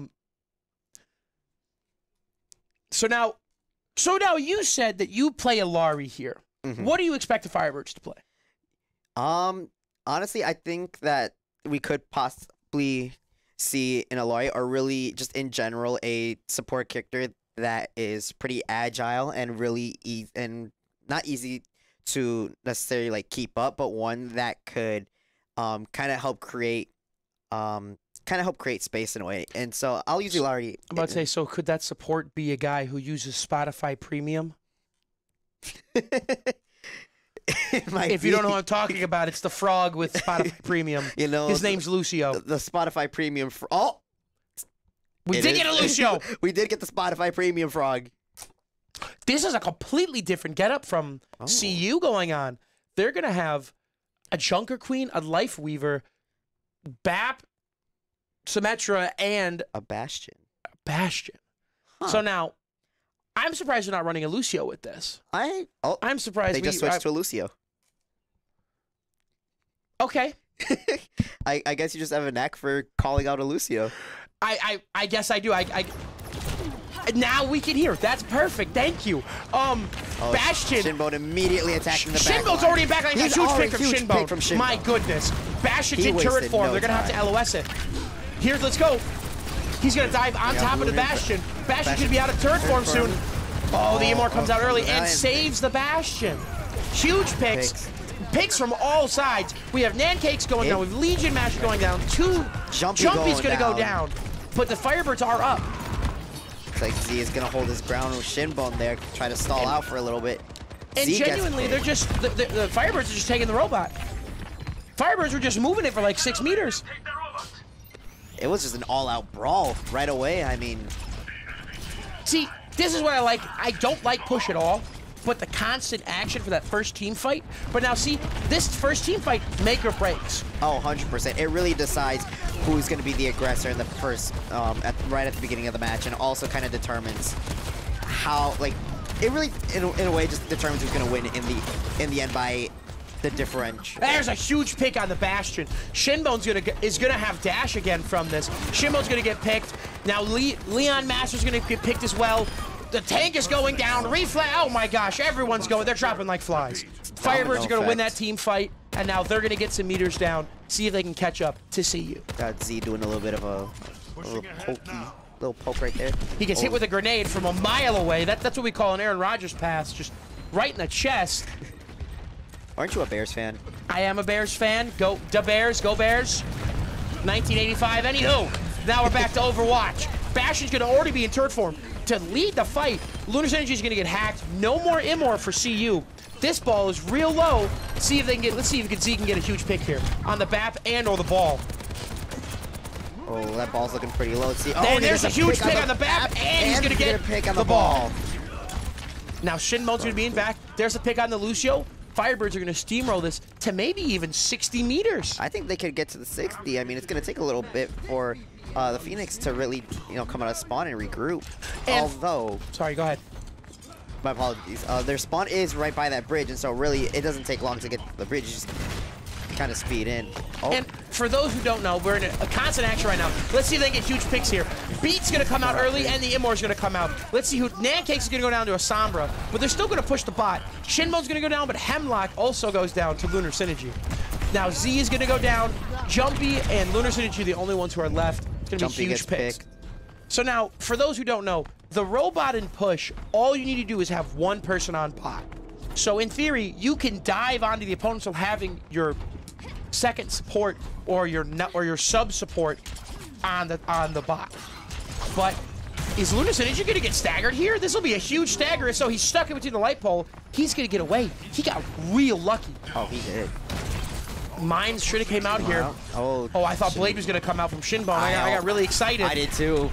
So now you said that you play Illari here. Mm-hmm. What do you expect the Firebirds to play? Honestly, I think that we could possibly see in Illari, or really just in general, a support character that is pretty agile and really and not easy to necessarily like keep up, but one that could kind of help create space in a way. And so I'll use Illari. I'm about to say, so could that support be a guy who uses Spotify Premium? If you don't know what I'm talking about, it's the frog with Spotify Premium. You know, his name's Lucio. The Spotify Premium. We did get a Lucio. We did get the Spotify Premium frog. This is a completely different getup from CU going on. They're gonna have a Junker Queen, a Life Weaver, Bap, Symmetra, and a Bastion. Huh. So now, I'm surprised they're not running a Lucio with this. I'm surprised they just switched to a Lucio. Okay. I guess you just have a knack for calling out a Lucio. I guess I do. Now we can hear. That's perfect. Thank you. Bastion. Shinbone immediately attacking the back. Shinbone's already in back line. He's huge pick from Shinbone. My goodness. Bastion's in turret form. They're going to have to LOS it. Here's, let's go. He's going to dive on top of the Bastion. Bastion's going to be out of turret form soon. Oh, the Immor comes out early and saves the Bastion. Huge picks. Picks from all sides. We have Nancakes going down. We have Legion Mash going down. Jumpy's going to go down. But the Firebirds are up. Looks like Z is going to hold his ground with Shinbone there. Try to stall out for a little bit. And genuinely, they're just, the Firebirds are just taking the robot. Firebirds were just moving it for like 6 meters. It was just an all-out brawl right away. I mean, see, this is what I like. I don't like push at all, but the constant action for that first team fight. But now, see, this first team fight, make or breaks. Oh, 100%. It really decides who's going to be the aggressor in the first, right at the beginning of the match, and also kind of determines how, like, it really, in a way, just determines who's going to win in the end by the differential. There's a huge pick on the Bastion. Shinbone's is gonna have dash again from this. Shinbone's gonna get picked. Now Leon Master's gonna get picked as well. The tank is going down. Reflex. Oh my gosh, everyone's going. They're dropping like flies. Firebirds are going to win that team fight, and now they're going to get some meters down, see if they can catch up to CU. Got Z doing a little bit of a little poke right there. He gets hit with a grenade from a mile away. That's what we call an Aaron Rodgers pass, just right in the chest. Aren't you a Bears fan? I am a Bears fan. Go the Bears, go Bears. 1985. Anywho, now we're back to Overwatch. Bastion's going to already be in turret form to lead the fight. Lunar Synergy is going to get hacked. No more Immor for CU. This ball is real low. See if they can get. Let's see if Z can get a huge pick here on the BAP and or the ball. Oh, that ball's looking pretty low. Let's see. And there's a huge pick on the BAP, and he's going to get a pick on the ball. Now Shinmon's going to be in back. There's a pick on the Lucio. Firebirds are going to steamroll this to maybe even 60 meters. I think they could get to the 60. I mean, it's going to take a little bit for the Phoenix to really, come out of spawn and regroup. And although, sorry, go ahead. My apologies. Their spawn is right by that bridge, and so really it doesn't take long to get the bridge. You just kind of speed in. Oh. And for those who don't know, we're in a constant action right now. Let's see if they can get huge picks here. Beat's going to come out early, and the Immor's going to come out. Let's see who... Nancake's going to go down to a Sombra, but they're still going to push the bot. Shinmon's going to go down, but Hemlock also goes down to Lunar Synergy. Now Z is going to go down. Jumpy and Lunar Synergy are the only ones who are left. It's going to be huge picks. So now, for those who don't know, the robot and push, all you need to do is have one person on bot. So in theory, you can dive onto the opponent while having your second support or your sub support on the bot. But is Lunar Synergy going to get staggered here? This will be a huge stagger. So he's stuck in between the light pole. He's going to get away. He got real lucky. Oh, he did. Mines should have came out here. Oh, I thought Blade was going to come out from Shinbone. I got really excited. I did too.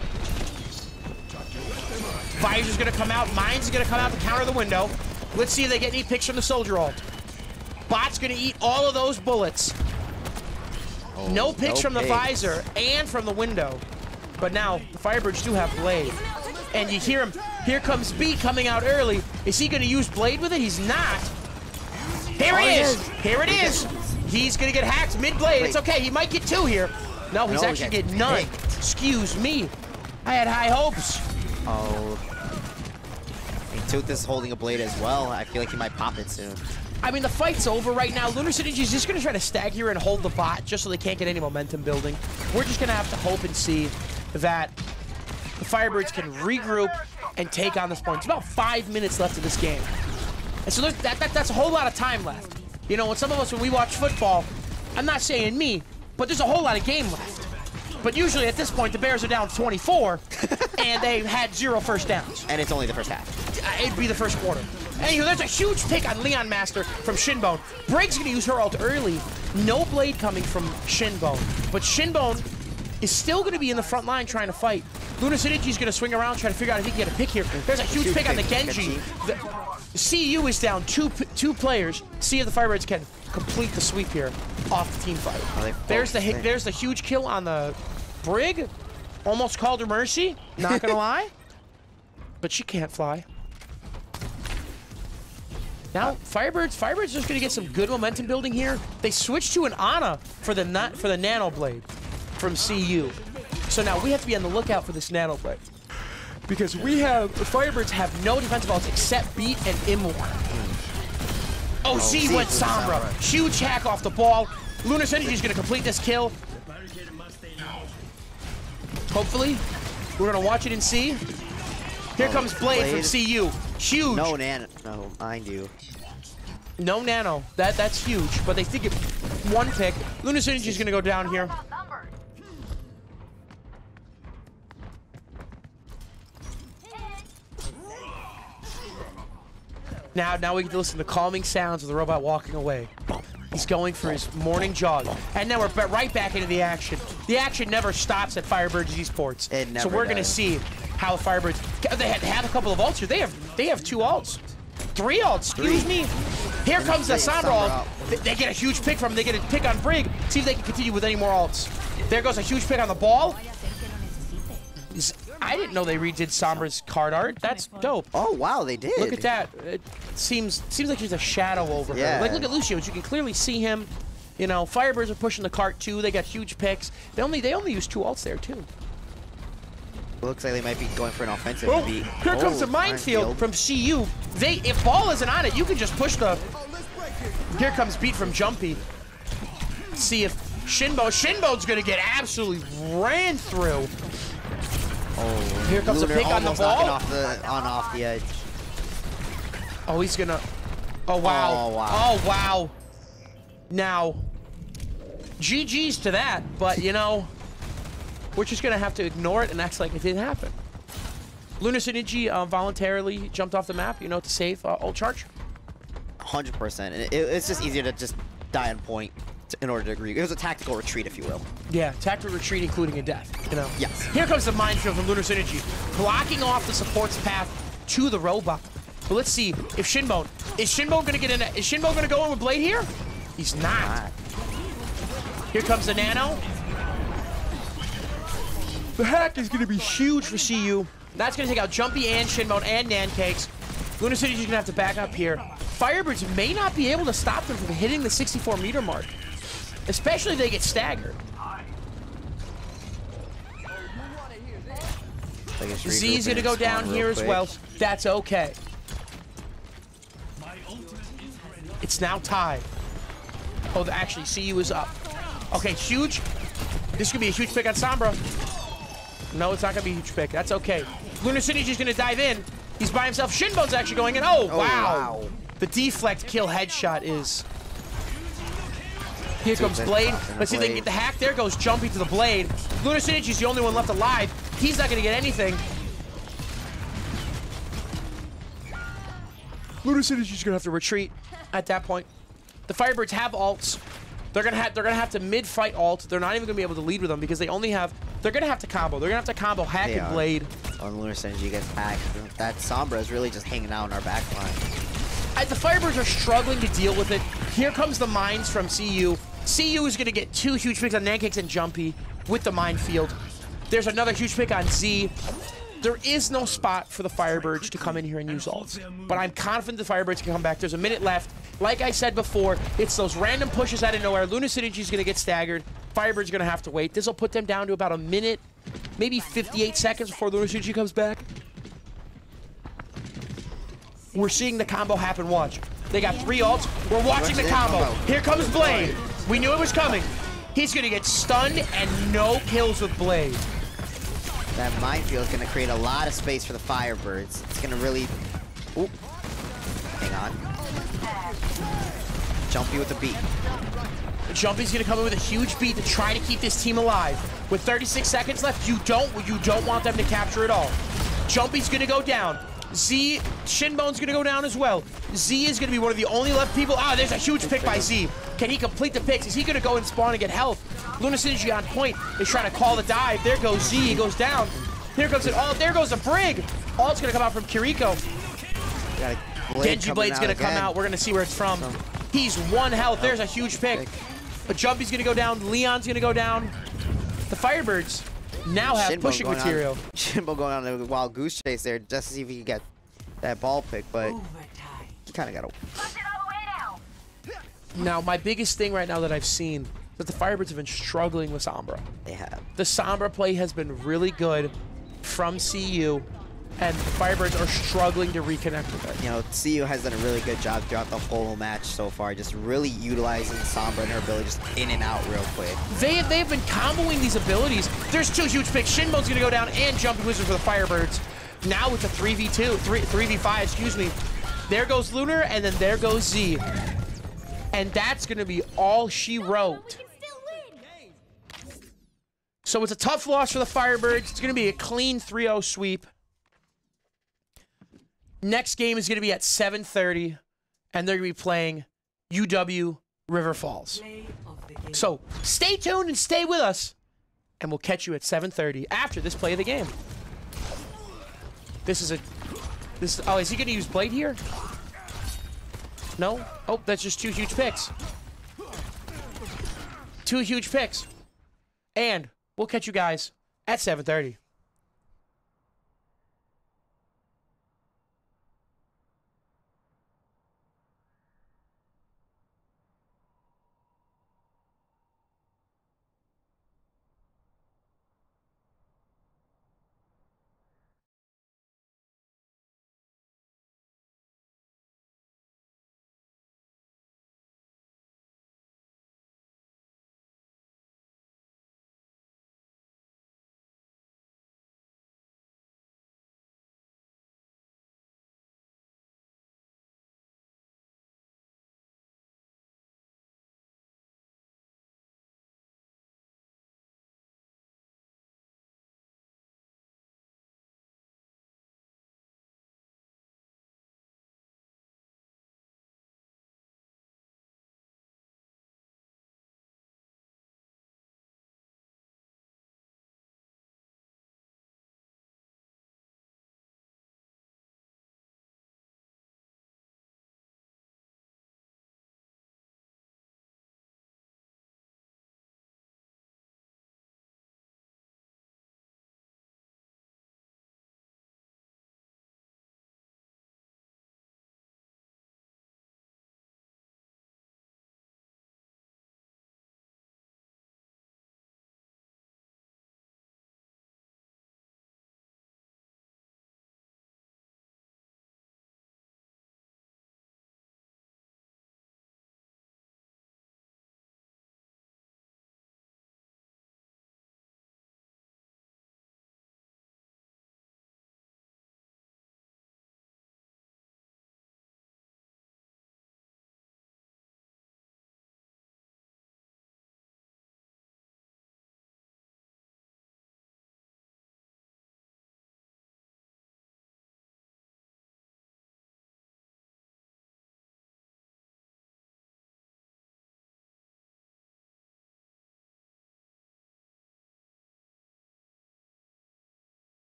Visor's going to come out. Mines is going to come out to counter the window. Let's see if they get any picks from the Soldier ult. Bot's going to eat all of those bullets. Oh, no picks from the Visor and from the window. But now, the Firebirds do have Blade. And you hear him. Here comes Beat coming out early. Is he going to use Blade with it? He's not. Here he is. Here it is. He's going to get hacked mid-blade. It's okay. He might get two here. No, he's actually getting none. Excuse me. I had high hopes. Oh. Tooth is holding a blade as well. I feel like he might pop it soon. I mean, the fight's over right now. Lunar Synergy is just going to try to stag here and hold the bot just so they can't get any momentum building. We're just going to have to hope and see that the Firebirds can regroup and take on this point. It's about 5 minutes left of this game. And so that's a whole lot of time left. You know, when some of us, when we watch football, I'm not saying me, but there's a whole lot of game left. But usually at this point, the Bears are down 24, and they've had 0 first downs. And it's only the first half. It'd be the first quarter. Anywho, there's a huge pick on Leon Master from Shinbone. Brig's gonna use her ult early. No blade coming from Shinbone. But Shinbone is still gonna be in the front line trying to fight. Lunar Synergy's gonna swing around trying to figure out if he can get a pick here. There's a huge pick on the Genji. The CU is down two players. See if the Firebirds can complete the sweep here off the team fight. There's the hit. There's the huge kill on the Brig. Almost called her mercy. Not gonna lie. But she can't fly. Now, Firebirds just gonna get some good momentum building here. They switched to an Ana for the Nano Blade from CU. So now we have to be on the lookout for this Nano Blade. Because the Firebirds have no defensive ults except Beat and Immor. Oh, Z went Sombra. Huge hack off the ball. Lunar Synergy is gonna complete this kill. Hopefully, we're gonna watch it and see. Here comes Blade from CU. Huge. No nano, mind you. No nano. That's huge. But they think it one pick. Lunar Synergy is gonna go down here. Now we get to listen to the calming sounds of the robot walking away. He's going for his morning jog. And now we're right back into the action. The action never stops at Firebirds Esports. It never so we're going to see how the Firebirds... They had a couple of ults here. They have 2 ults. 3 ults, excuse me. Here comes the Sombra ult. They get a huge pick from him. They get a pick on Brig. See if they can continue with any more ults. There goes a huge pick on the ball. I didn't know they redid Sombra's card art. That's dope. Oh, wow, they did. Look at that. It seems like there's a shadow over her. Like, look at Lucio's. You can clearly see him. You know, Firebirds are pushing the cart, too. They got huge picks. They only use 2 ults there, too. Looks like they might be going for an offensive Oh, beat. here comes the minefield from CU. If ball isn't on it, you can just push the... Here comes beat from Jumpy. See if Shinbo's gonna get absolutely ran through. Oh, here comes a pick on the ball. Off the edge. Oh, he's gonna... Oh, wow. Oh, wow. Oh, wow. Now, GG's to that, but, you know, we're just going to have to ignore it and act like it didn't happen. Lunar Synergy voluntarily jumped off the map, you know, to save ult charge. 100%. It's just easier to just die on point in order to agree. It was a tactical retreat, if you will. Yeah, tactical retreat, including a death, you know. Yes. Here comes the minefield from Lunar Synergy, blocking off the support's path to the robot. But let's see if Shinbone... Is Shinbone going to get in? Is Shinbone going to go in with Blade here? He's not. Here comes the Nano. The hack is going to be huge for CU. That's going to take out Jumpy and Shinbone and Nancakes. Lunar City's going to have to back up here. Firebirds may not be able to stop them from hitting the 64-meter mark. Especially if they get staggered. Z's going to go down here as well. That's okay. It's now tied. Oh, actually, CU is up. Okay, huge. This could be a huge pick on Sombra. No, it's not going to be a huge pick. That's okay. Lunar City's just going to dive in. He's by himself. Shinbone's actually going in. Oh, wow. The deflect kill headshot is... Here comes Blade. Let's see if they can get the hack. There goes Jumpy to the Blade. Lunar Synergy's the only one left alive. He's not going to get anything. Lunar Synergy's going to have to retreat at that point. The Firebirds have ults. They're gonna have to mid-fight ult. They're not even gonna be able to lead with them because they only have... They're gonna have to combo. They're gonna have to combo hack and Blade. On Lunar Synergy gets hacked. That Sombra is really just hanging out in our back line. The Firebirds are struggling to deal with it. Here comes the mines from CU. CU is gonna get 2 huge picks on Nancakes and Jumpy with the minefield. There's another huge pick on Z. There is no spot for the Firebirds to come in here and use ults. But I'm confident the Firebirds can come back. There's a minute left. Like I said before, it's those random pushes out of nowhere. Lunar Synergy's going to get staggered. Firebirds going to have to wait. This will put them down to about a minute, maybe 58 seconds before Lunar Synergy comes back. We're seeing the combo happen. Watch. They got 3 ults. We're watching the combo. Here comes Blade. We knew it was coming. He's going to get stunned and no kills with Blade. That minefield is going to create a lot of space for the Firebirds. It's going to really... Oop. Hang on. Jumpy with the beat. Jumpy's going to come in with a huge beat to try to keep this team alive. With 36 seconds left, you don't want them to capture it all. Jumpy's going to go down. Z, Shinbone's going to go down as well. Z is going to be one of the only left people. Ah, there's a huge pick by Z. Can he complete the picks? Is he going to go and spawn and get health? Lunar Synergy on point is trying to call the dive. There goes Z. He goes down. Here comes it. Oh, there goes the Brig. All it's going to come out from Kiriko. Genji Blade's going to come out. We're going to see where it's from. He's 1 health. There's a huge pick. But Jumpy's going to go down. Leon's going to go down. The Firebirds now have Shinbo pushing material. Shinbo going on a wild goose chase there just to see if he can get that ball pick, but he kind of got a... Now, my biggest thing right now that I've seen is that the Firebirds have been struggling with Sombra. They have. The Sombra play has been really good from CU, and the Firebirds are struggling to reconnect with it. You know, CU has done a really good job throughout the whole match so far, just really utilizing Sombra and her ability just in and out real quick. They have been comboing these abilities. There's 2 huge picks. Shinbone's gonna go down and Jumpy Wizard for the Firebirds. Now it's a 3v5, excuse me. There goes Lunar, and then there goes Z. And that's gonna be all she wrote. So it's a tough loss for the Firebirds. It's gonna be a clean 3-0 sweep. Next game is going to be at 7:30, and they're going to be playing UW River Falls. So stay tuned and stay with us, and we'll catch you at 7:30 after this play of the game. Oh, is he going to use Blade here? No? Oh, that's just 2 huge picks. 2 huge picks. And we'll catch you guys at 7:30.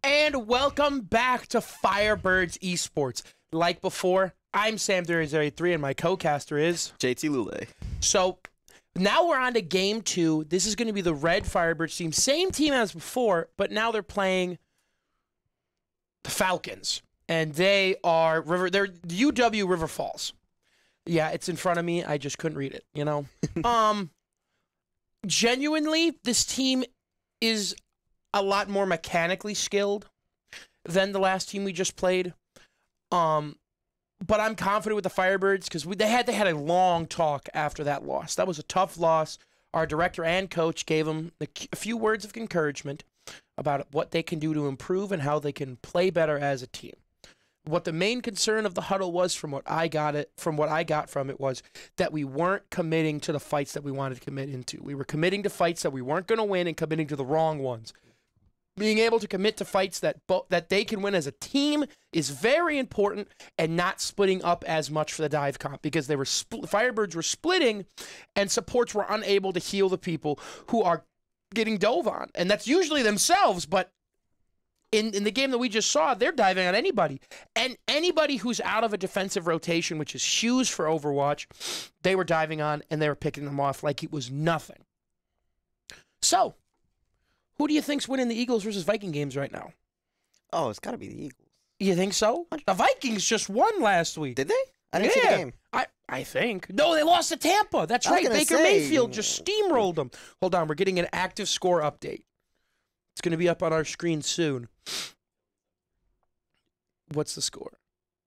And welcome back to Firebirds Esports. Like before, I'm Sam Dury03 and my co-caster is JT Lule. So now we're on to game 2. This is going to be the Red Firebirds team. Same team as before, but now they're playing the Falcons. And they're UW River Falls. Yeah, it's in front of me. I just couldn't read it, you know? Genuinely, this team is a lot more mechanically skilled than the last team we just played. But I'm confident with the Firebirds because they had a long talk after that loss. That was a tough loss. Our director and coach gave them a few words of encouragement about what they can do to improve and how they can play better as a team. What the main concern of the huddle was, from what I got from it, was that we weren't committing to the fights that we wanted to commit into. We were committing to fights that we weren't going to win and committing to the wrong ones. Being able to commit to fights that they can win as a team is very important, and not splitting up as much for the dive comp, because they were Firebirds were splitting and supports were unable to heal the people who are getting dove on. And that's usually themselves, but in the game that we just saw, they're diving on anybody. And anybody who's out of a defensive rotation, which is huge for Overwatch, they were diving on and they were picking them off like it was nothing. So, who do you think's winning the Eagles versus Viking games right now? Oh, it's got to be the Eagles. You think so? The Vikings just won last week. Did they? I didn't see the game. I think. No, they lost to Tampa. That's right. Baker Mayfield just steamrolled them. Hold on. We're getting an active score update. It's going to be up on our screen soon. What's the score?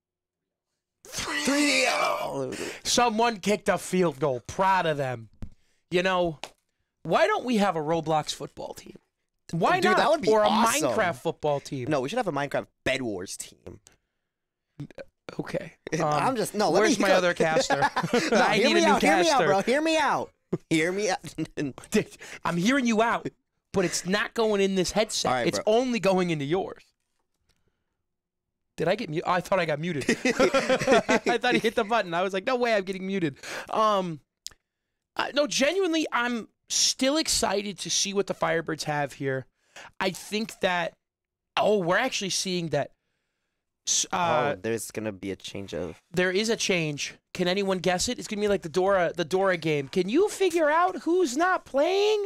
3-0. Someone kicked a field goal. Proud of them. You know, why don't we have a Roblox football team? Why not? That would be or awesome. A Minecraft football team. No, we should have a Minecraft Bed Wars team. Okay. I'm just no. Where's my other caster? No, I need a new caster. Hear me out, bro. Hear me out. Hear me out. I'm hearing you out, but it's not going in this headset. Right, it's bro. only going into yours. Did I get muted? I thought I got muted. I thought he hit the button. I was like, no way, I'm getting muted. No, genuinely, I'm still excited to see what the Firebirds have here. I think that, we're actually seeing that. There's gonna be a change of. There is a change. Can anyone guess it? It's gonna be like the Dora game. Can you figure out who's not playing?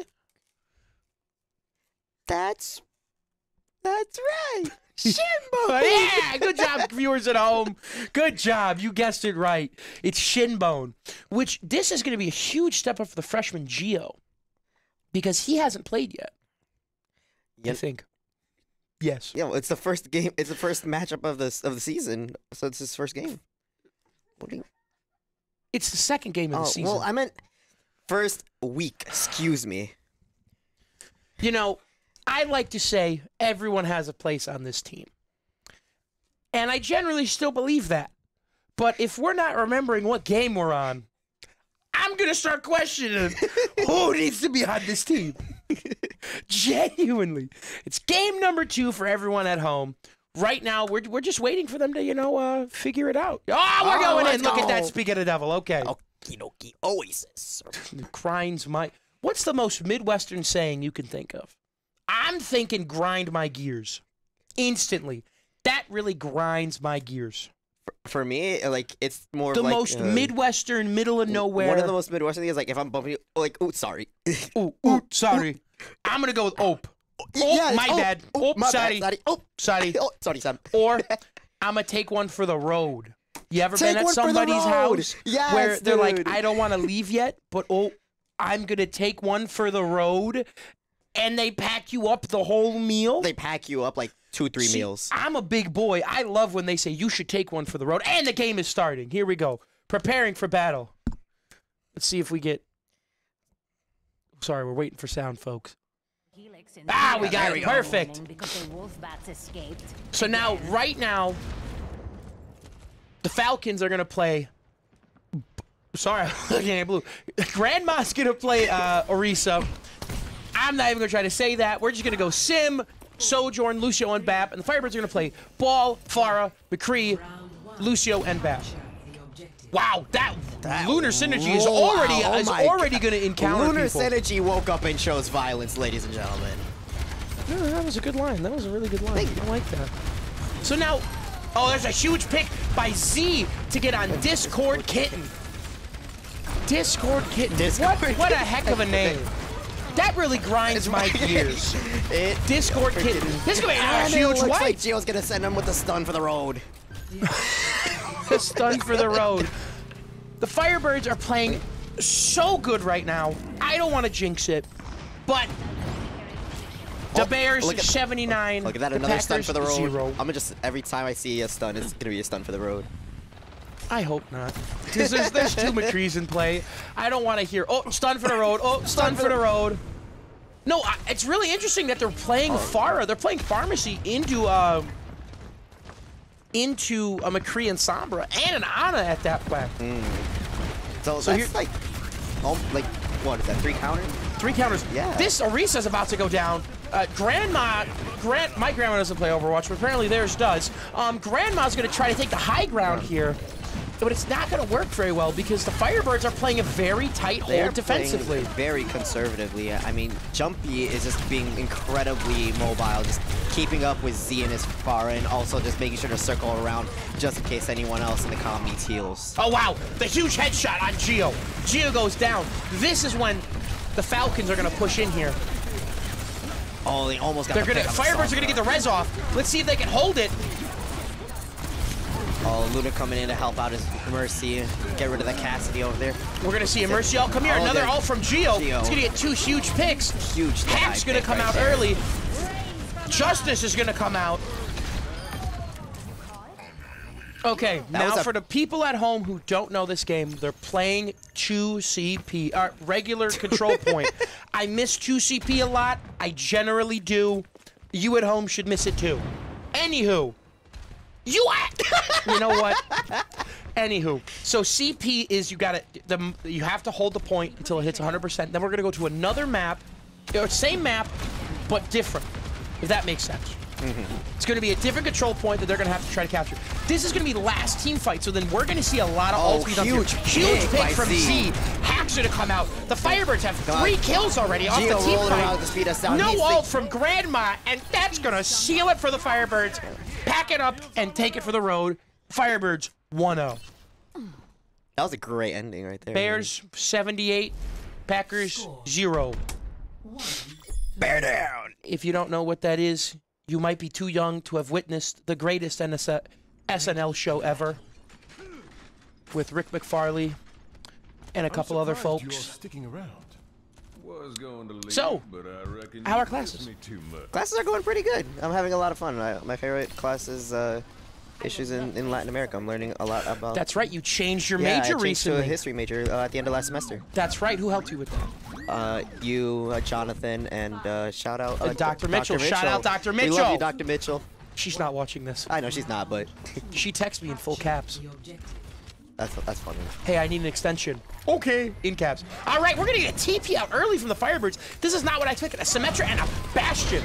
That's right. Shinbone. Yeah, good job, viewers at home. Good job. You guessed it right. It's Shinbone, which this is going to be a huge step up for the freshman Geo, because he hasn't played yet. I think. Yes. Yeah, well, it's the first game. It's the first matchup of the season, so it's his first game. What do you? It's the second game of the season. Well, I meant first week. Excuse me. You know, I like to say everyone has a place on this team. And I generally still believe that. But if we're not remembering what game we're on, I'm going to start questioning who needs to be on this team. Genuinely. It's game number 2 for everyone at home. Right now, we're just waiting for them to, figure it out. Oh, we're going in. Look at that. Speak of the devil. Okay. Okie dokie. Oasis. Grinds my... What's the most Midwestern saying you can think of? I'm thinking grind my gears. Instantly. That really grinds my gears. For me, like, it's more the like... most Midwestern, middle of nowhere. One of the most Midwestern things is, like, if I'm bumping you, like, oh, sorry. Sorry. I'm going to go with ope. My bad. Sorry. Sorry. Sorry, Sam. Or I'm going to take one for the road. You ever been at somebody's house where they're like, I don't want to leave yet, but I'm going to take one for the road, and they pack you up the whole meal? They pack you up like 2-3 meals. I'm a big boy. I love when they say you should take one for the road. And the game is starting. Here we go. Preparing for battle. Let's see if we get... Sorry, we're waiting for sound, folks. We got it. Perfect. So now, right now, the Falcons are going to play... Sorry, I'm looking at blue. Grandma's going to play Orisa. I'm not even going to try to say that. We're just going to go Sim, Sojourn, Lucio, and Bap. And the Firebirds are going to play Ball, Pharah, McCree, Lucio, and Bap. Wow, that Lunar Synergy is already going to encounter Lunar people. Synergy woke up and chose violence, ladies and gentlemen. No, that was a good line. That was a really good line. I like that. So now, oh, there's a huge pick by Z to get on Discord Kitten. Discord Kitten. What a heck of a name. That really grinds my gears. Discord Kitten. This is going to be a huge looks wipe. like Gio's going to send him with the stun for the road. The stun for the road. The Firebirds are playing so good right now. I don't want to jinx it, but the Bears 79. Look at that, the another Packers, stun for the road. 0. I'm gonna just, every time I see a stun, it's gonna be a stun for the road. I hope not. Because there's two McCrees in play. I don't want to hear, oh, stun for the road. Oh, stun for the road. No, it's really interesting that they're playing Pharah. They're playing Pharmacy into a McCree and Sombra and an Ana at that point. So that's like what is that? 3 counters? 3 counters. Yeah. This Orisa's about to go down. My grandma doesn't play Overwatch, but apparently theirs does. Grandma's going to try to take the high ground here, but it's not going to work very well because the Firebirds are playing a very tight hold defensively. Very conservatively. I mean, Jumpy is just being incredibly mobile, just keeping up with Z and his Pharah, and also just making sure to circle around just in case anyone else in the comp needs heals. Oh, wow. The huge headshot on Gio. Gio goes down. This is when the Falcons are going to push in here. Oh, they almost got Firebirds are going to get the res off. Let's see if they can hold it. Oh, Luna coming in to help out his Mercy. Get rid of the Cassidy over there. We're going to see a Mercy ult come here. Another ult from Gio. It's going to get 2 huge picks. Huge. Hack's going to come out early. Justice is going to come out. Okay, now for the people at home who don't know this game, they're playing 2CP, regular control point. I miss 2CP a lot. I generally do. You at home should miss it too. Anywho. You know what? Anywho, so CP is you have to hold the point until it hits 100%. Then we're gonna go to another map, same map, but different. If that makes sense. It's going to be a different control point that they're going to have to try to capture. This is going to be the last team fight, so then we're going to see a lot of ults. Huge pick from Z. Hack's going to come out. The Firebirds have 3 kills already off the team fight. No ult from Grandma, and that's going to seal it for the Firebirds. Pack it up and take it for the road. Firebirds 1-0. That was a great ending right there. Bears 78, Packers 0. Bear down. If you don't know what that is, you might be too young to have witnessed the greatest SNL show ever with Rick McFarley and a couple other folks. So, how are classes? Classes are going pretty good. I'm having a lot of fun. My favorite class is issues in Latin America. I'm learning a lot about... That's right, you changed your major recently. To a history major at the end of last semester. That's right, who helped you with that? You, Jonathan, and shout out Dr. Mitchell. Shout out Dr. Mitchell. We love you, Dr. Mitchell. She's not watching this. I know she's not, but she texts me in full caps. That's funny. Hey, I need an extension. Okay, in caps. All right, we're gonna get a TP out early from the Firebirds. This is not what I expected. A Symmetra and a Bastion.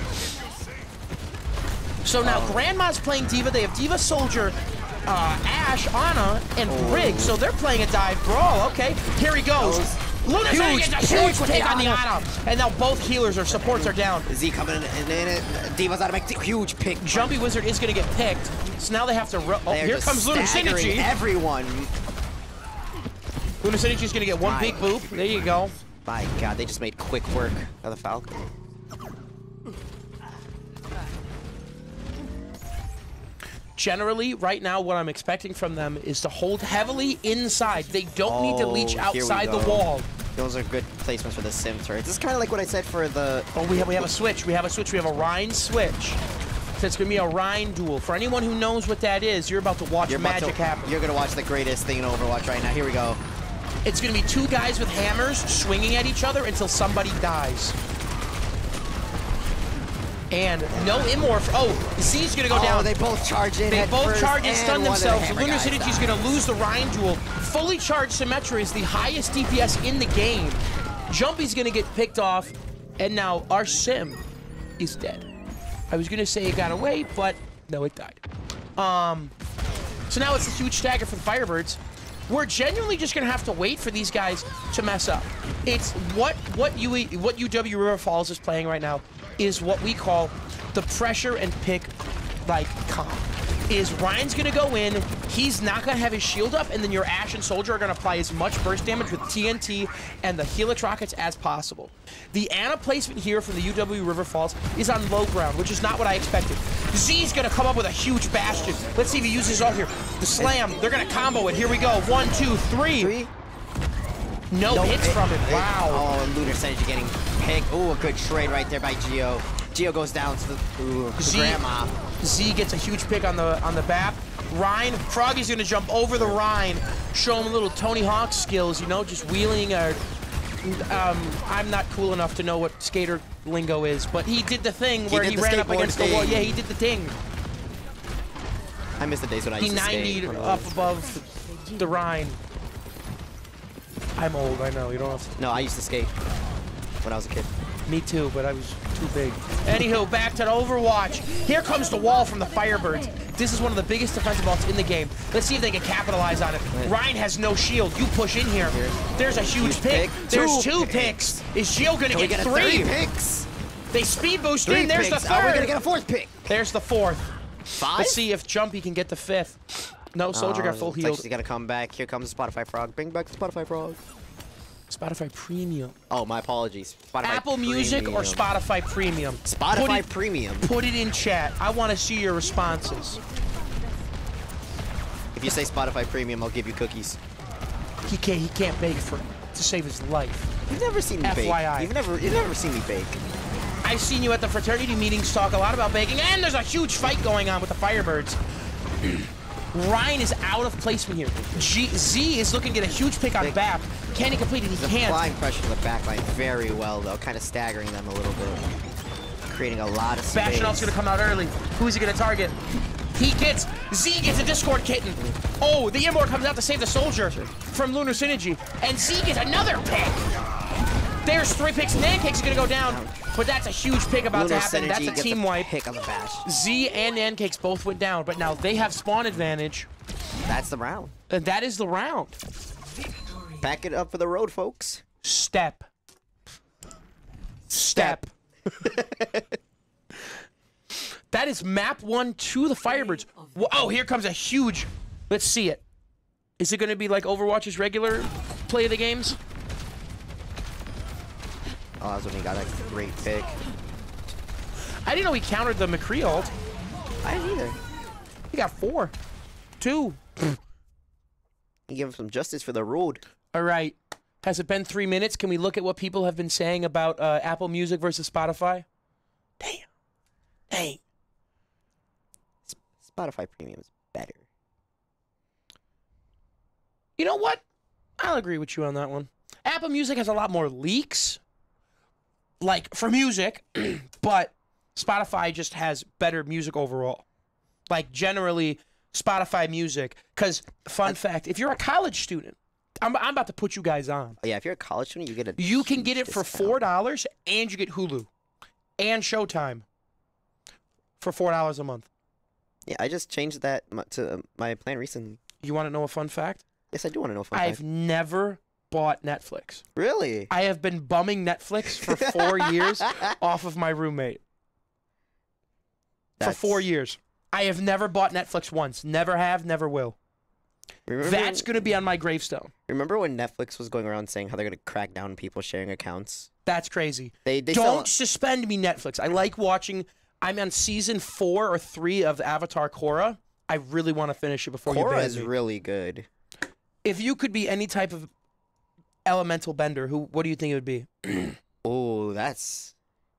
So now Grandma's playing D.Va. They have D.Va, Soldier, Ashe, Ana, and Brig. So they're playing a dive brawl. Okay, here he goes. Luna's gets a huge take on the Ana. And now both healers or supports are down. Z coming in, and then D.Va's out to make a huge pick. Jumpy Wizard is going to get picked. So now they have to... Oh, here comes Lunar Synergy. Everyone. Lunar Synergy's going to get one big boop. There you go. My God, they just made quick work of the Falcon. Generally, right now, what I'm expecting from them is to hold heavily inside. They don't need to leech outside the wall. Those are good placements for the Sim turrets. This is kind of like what I said for the... Oh, we have a switch. We have a switch. We have a Rein switch. So it's going to be a Rein duel. For anyone who knows what that is, you're about to watch magic happen. You're going to watch the greatest thing in Overwatch right now. Here we go. It's going to be 2 guys with hammers swinging at each other until somebody dies. And no Immorph. Oh, Z's gonna go down. They both charge in. They both charge and stun themselves. Lunar Synergy's gonna lose the Rein duel. Fully charged Symmetra is the highest DPS in the game. Jumpy's gonna get picked off, and now our Sim is dead. I was gonna say it got away, but no, it died. So now it's a huge stagger for the Firebirds. We're genuinely just gonna have to wait for these guys to mess up. It's what UW River Falls is playing right now. is what we call the pressure and pick like comp. Is Ryan's gonna go in, he's not gonna have his shield up, and then your Ashe and Soldier are gonna apply as much burst damage with TNT and the Helix rockets as possible. The Ana placement here from the UW River Falls is on low ground, which is not what I expected. Z's gonna come up with a huge Bastion. Let's see if he uses all here. The slam, they're gonna combo it. Here we go. 1, 2, 3. No hits from it. Wow. Oh, and Lunar Synergy getting picked. Oh, a good trade right there by Geo. Geo goes down to the grandma. Z gets a huge pick on the BAP. Ryan, Froggy's gonna jump over the Ryan, show him a little Tony Hawk skills, you know, just wheeling or I'm not cool enough to know what skater lingo is, but he did the thing where he ran up against the wall. Yeah, he did the thing. I miss the days when I used to skate. He 90'd up above the Rhine. I'm old, I know, you don't have to. No, I used to skate when I was a kid. Me too, but I was too big. Anywho, back to Overwatch. Here comes the wall from the Firebirds. This is one of the biggest defensive vaults in the game. Let's see if they can capitalize on it. Ryan has no shield. You push in here. There's a huge pick. There's two picks. Is Geo gonna get 3 picks? They speed boost in. There's the 3rd. Are we gonna get a 4th pick? There's the 4th. 5? Let's see if Jumpy can get the 5th. No, Soldier got full healed. He's gotta come back. Here comes the Spotify Frog. Bring back the Spotify Frog. Spotify Premium. Oh, my apologies. Spotify Apple Music or Spotify Premium? Spotify Premium. Put it in chat. I want to see your responses. If you say Spotify Premium, I'll give you cookies. He can't beg for it to save his life. You've never seen me bake. FYI. You've never seen me bake. I've seen you at the fraternity meetings talk a lot about baking, and there's a huge fight going on with the Firebirds. Ryan is out of placement here. Z is looking to get a huge pick on BAP. Can he complete it? He can't. Applying pressure to the backline very well, though, kind of staggering them a little bit. Creating a lot of space. Bastion's gonna come out early. Who's he gonna target? Z gets a Discord kitten. Oh, the Immort comes out to save the Soldier from Lunar Synergy. And Z gets another pick. There's 3 picks. Nancake's gonna go down. But that's a huge pick about to happen. That's a team wipe. Pick on the Bash. Z and Nancakes both went down, but now they have spawn advantage. That's the round. And that is the round. Back it up for the road, folks. Step. That is map 1 to the Firebirds. Oh, here comes a huge. Let's see it. Is it going to be like Overwatch's regular play of the games? Oh, that's when he got a great pick. I didn't know he countered the McCree ult. I didn't either. He got 4. 2. You give him some justice for the road. All right. Has it been 3 minutes? Can we look at what people have been saying about Apple Music versus Spotify? Dang. Spotify Premium is better. You know what? I'll agree with you on that one. Apple Music has a lot more leaks, like for music, but Spotify just has better music overall. Like generally, Spotify Music. Because fun fact, if you're a college student, I'm about to put you guys on. Oh, yeah, if you're a college student, you get You can get it for $4, and you get Hulu and Showtime for $4 a month. Yeah, I just changed that to my plan recently. You want to know a fun fact? Yes, I do want to know a fun I've fact. never bought Netflix. Really? I have been bumming Netflix for 4 years off of my roommate. For 4 years. I have never bought Netflix once. Never have, never will. That's going to be on my gravestone. Remember when Netflix was going around saying how they're going to crack down on people sharing accounts? That's crazy. They Don't suspend me, Netflix. I like watching. I'm on season 4 or 3 of Avatar Korra. I really want to finish it before you ban me. Korra is really good. If you could be any type of elemental bender, what do you think it would be? Oh, that's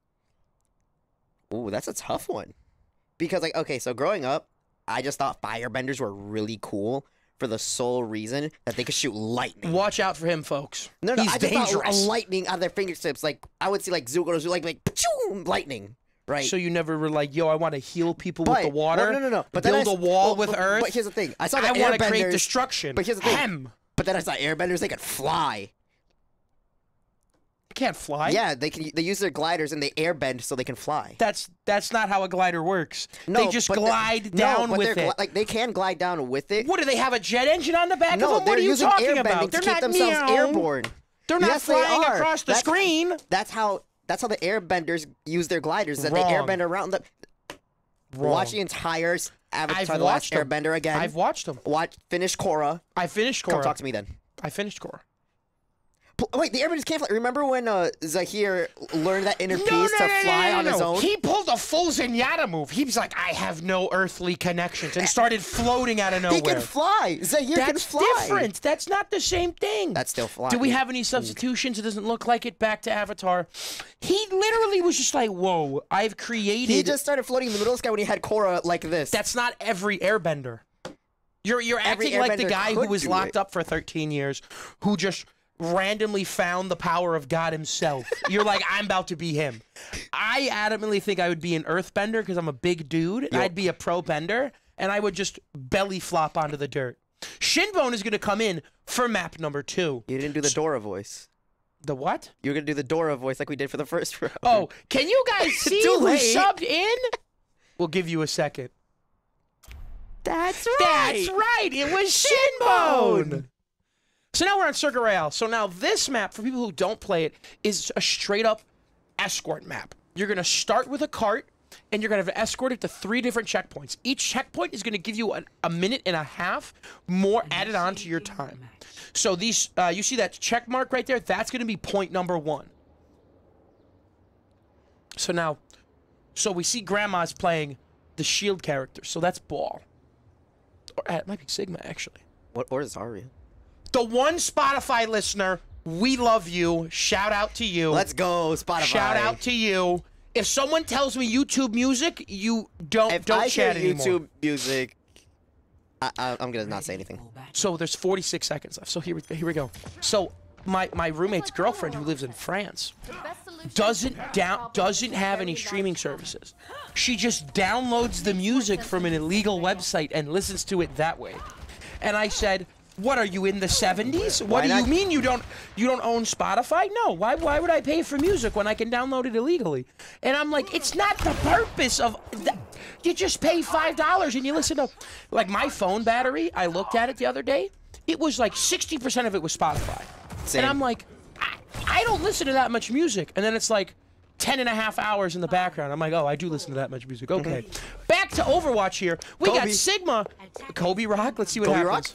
a tough one. Because, like, okay, so growing up, I just thought firebenders were really cool for the sole reason that they could shoot lightning. Watch out for him, folks. No, He's I just dangerous. thought lightning on their fingertips. Like, I would see, like, Zoogodos, like, lightning, right? So you never were like, yo, I want to heal people with the water? No. But build a wall with earth? But here's the thing. I saw I want to create destruction. But here's the thing. But then I saw airbenders, they could fly. They can't fly. Yeah, they use their gliders and they airbend so they can fly. That's not how a glider works. No, they just glide down with it. Like they can glide down with it. What do they have, a jet engine on the back of them? What are you talking about? They're using airbending to keep themselves airborne. They're not flying across the screen. That's how That's how the airbenders use their gliders. That they Wrong. airbend around the. Wrong. Watch the entire Avatar: I've The Last watched 'em. Airbender again. I've watched them. Finish Korra. I finished Korra. Come talk to me then. I finished Korra. Wait, the airbenders can't fly. Remember when Zahir learned that inner piece to fly on his own? He pulled a full Zenyatta move. He was like, I have no earthly connections, and started floating out of nowhere. He can fly. Zahir can That's fly. different. That's not the same thing. That's still flying. Do we have any substitutions? It doesn't look like it. Back to Avatar. He literally was just like, whoa, I've created... He just started floating in the middle of the sky when he had Korra like this. That's not every airbender. You're Every acting like the airbender guy who could was do locked it. up for 13 years, who just randomly found the power of God himself. You're like, I'm about to be him. I adamantly think I would be an earthbender because I'm a big dude. Yo. I'd be a pro bender, and I would just belly flop onto the dirt. Shinbone is going to come in for map number 2. You didn't do the Dora voice. The what? You were going to do the Dora voice like we did for the first round. Oh, can you guys see Too who late. subbed in? We'll give you a second. That's That's right. It was Shinbone. So now we're on Circuit Royale. So now this map, for people who don't play it, is a straight up escort map. You're going to start with a cart, and you're going to have to escort it to 3 different checkpoints. Each checkpoint is going to give you a minute and a half more added on to your time. So these, you see that check mark right there? That's going to be point number 1. So now, so we see Grandma's playing the shield character. So that's Ball. Or, it might be Sigma, actually. What or is Zarya? The one Spotify listener, we love you. Shout out to you. Let's go, Spotify. Shout out to you. If someone tells me YouTube music, you don't If I hear chat anymore. YouTube music, I'm gonna not say anything. So there's 46 seconds left. So here we go. So my roommate's girlfriend, who lives in France, doesn't have any streaming services. She just downloads the music from an illegal website and listens to it that way. And I said, what are you, in the 70s? What do you mean you don't own Spotify? No, why would I pay for music when I can download it illegally? And I'm like, it's not the purpose of that. You just pay $5 and you listen to, like, my phone battery. I looked at it the other day. It was like 60% of it was Spotify. Same. And I'm like, I don't listen to that much music. And then it's like 10.5 hours in the background. I'm like, oh, I do listen to that much music. Okay. Back to Overwatch here. We got Kobe. Sigma. Kobe Rock. Let's see what Kobe happens.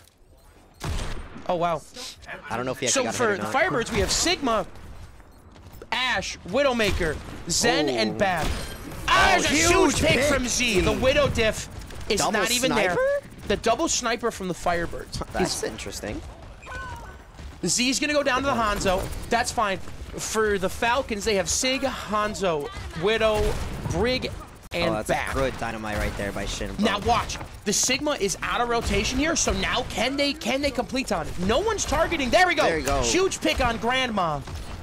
Oh, wow. I don't know if he So actually got for hit or the not. Firebirds, we have Sigma, Ashe, Widowmaker, Zen, and Bab. There's a huge pick from Z. The Widow diff is Double not even sniper? there. The double sniper from the Firebirds. That's interesting. Z's gonna go down to the Hanzo. That's fine. For the Falcons, they have Sig, Hanzo, Widow, Brig, and That's Bab. a good dynamite right there by Shin. Now watch, the Sigma is out of rotation here, so now can they complete on it? No one's targeting. There we go. There you go. Huge pick on Grandma.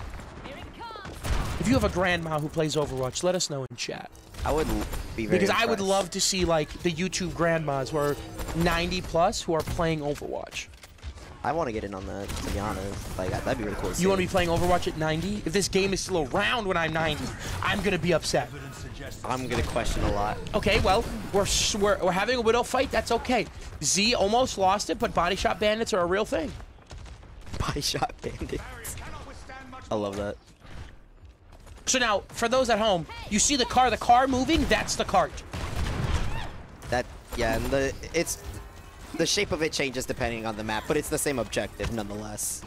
If you have a grandma who plays Overwatch, let us know in chat. I would be very Because I would impressed. love to see like the YouTube grandmas who are 90 plus who are playing Overwatch. I want to get in on that, to be honest. Like, that'd be really cool to see. You want to be playing Overwatch at 90? If this game is still around when I'm 90, I'm gonna be upset. I'm gonna question a lot. Okay, well, we're having a Widow fight. That's okay. Z almost lost it, but body shot bandits are a real thing. Body shot bandits. I love that. So now, for those at home, you see the car moving, that's the cart. Yeah, and the shape of it changes depending on the map, but it's the same objective nonetheless.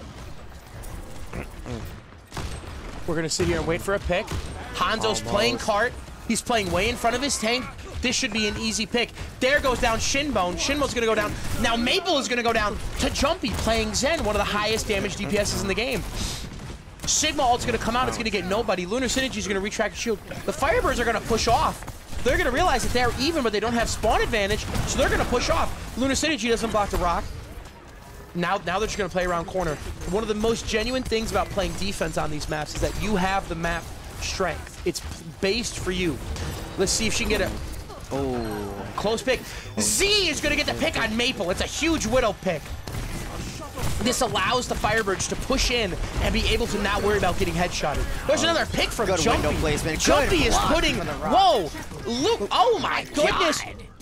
We're gonna sit here and wait for a pick. Hanzo's playing cart. He's playing way in front of his tank. This should be an easy pick. There goes down Shinbone. Shinbone's gonna go down. Now Maple is gonna go down to Jumpy, playing Zen, one of the highest damage DPSs in the game. Sigma ult's gonna come out, it's gonna get nobody. Lunar Synergy's gonna retract shield. The Firebirds are gonna push off. They're gonna realize that they're even, but they don't have spawn advantage, so they're gonna push off. Lunar Synergy doesn't block the rock. Now they're just gonna play around corner. One of the most genuine things about playing defense on these maps is that you have the map strength. It's based for you. Let's see if she can get a close pick. Z is gonna get the pick on Maple. It's a huge Widow pick. This allows the Firebirds to push in and be able to not worry about getting headshotted. There's another pick from Good Jumpy. window placement. Jumpy Good is block putting, from the rock. whoa, look, oh my goodness.